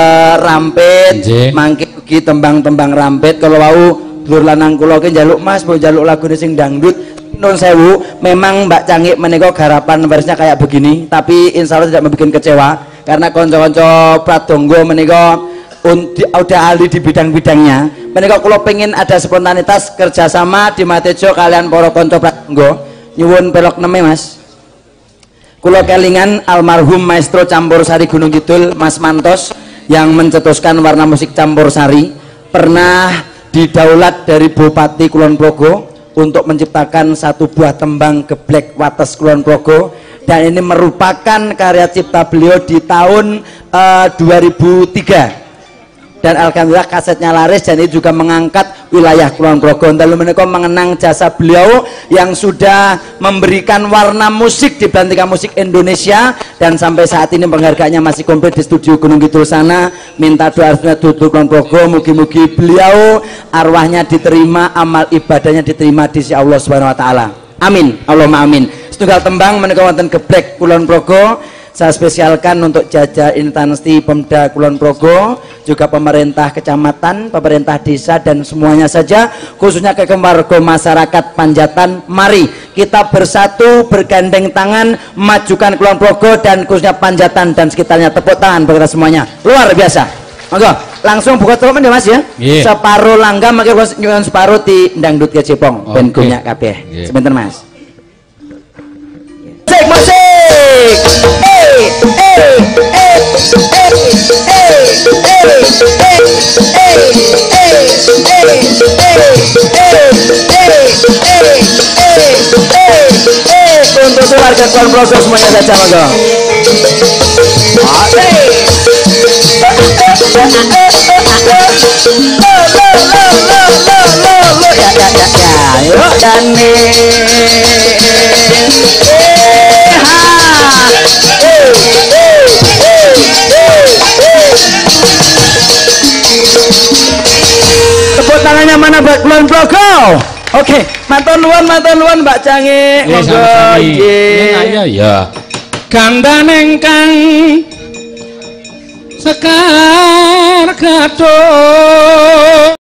rampit, mangke ugi tembang-tembang rampit kalau wau dulur lanang kula ki njaluk Mas, mau njaluk lagune sing dangdut. Nun sewu, memang Mbak Cangik menika garapan versinya kayak begini, tapi insya Allah tidak membuat kecewa karena konco-konco pradonga menika udah ahli di bidang-bidangnya. Menika kula pengen ada spontanitas kerjasama di Matejo kalian para konco pradonga. Nyuwun pelok neme Mas. Kulo kelingan almarhum maestro campur sari Gunung Kidul Mas Mantos yang mencetuskan warna musik campur sari pernah didaulat dari Bupati Kulon Progo untuk menciptakan satu buah tembang Geblek Wates Kulon Progo, dan ini merupakan karya cipta beliau di tahun uh, dua ribu tiga dan alhamdulillah kasetnya laris dan ini juga mengangkat wilayah Kulon Progo. Lalu menika mengenang jasa beliau yang sudah memberikan warna musik di Belantika Musik Indonesia, dan sampai saat ini penghargaannya masih komplit di studio Gunung Kidul sana. Minta doa untuk Kulon Progo, mugi-mugi beliau arwahnya diterima, amal ibadahnya diterima di sisi Allah Subhanahu wa taala. Amin. Allahumma amin. Setunggal tembang menika wonten Geblek Kulon Progo Saya spesialkan untuk jajar instansi Pemda Kulon Progo, juga pemerintah kecamatan, pemerintah desa, dan semuanya saja, khususnya ke keluarga masyarakat Panjatan. Mari kita bersatu, bergandeng tangan, majukan Kulon Progo dan khususnya Panjatan dan sekitarnya. Tepuk tangan bagi kita semuanya, luar biasa. Monggo, langsung buka telepon ya Mas ya. Yeah. Separuh langgam, makin nyuwun separuh di Dangdut Kejepong, ben okay. Gunyak kabeh. Yeah. Sebentar Mas. Musik, musik. Hey, hey, hey, hey, untuk keluarga Kulon Progo semuanya saja monggo. Tepuk tangannya mana buat Kulon Progo? Oke, matur nuwun, matur nuwun Mbak Cange. Monggo. Nggih. Ya. Kandhane kang sekar gaduh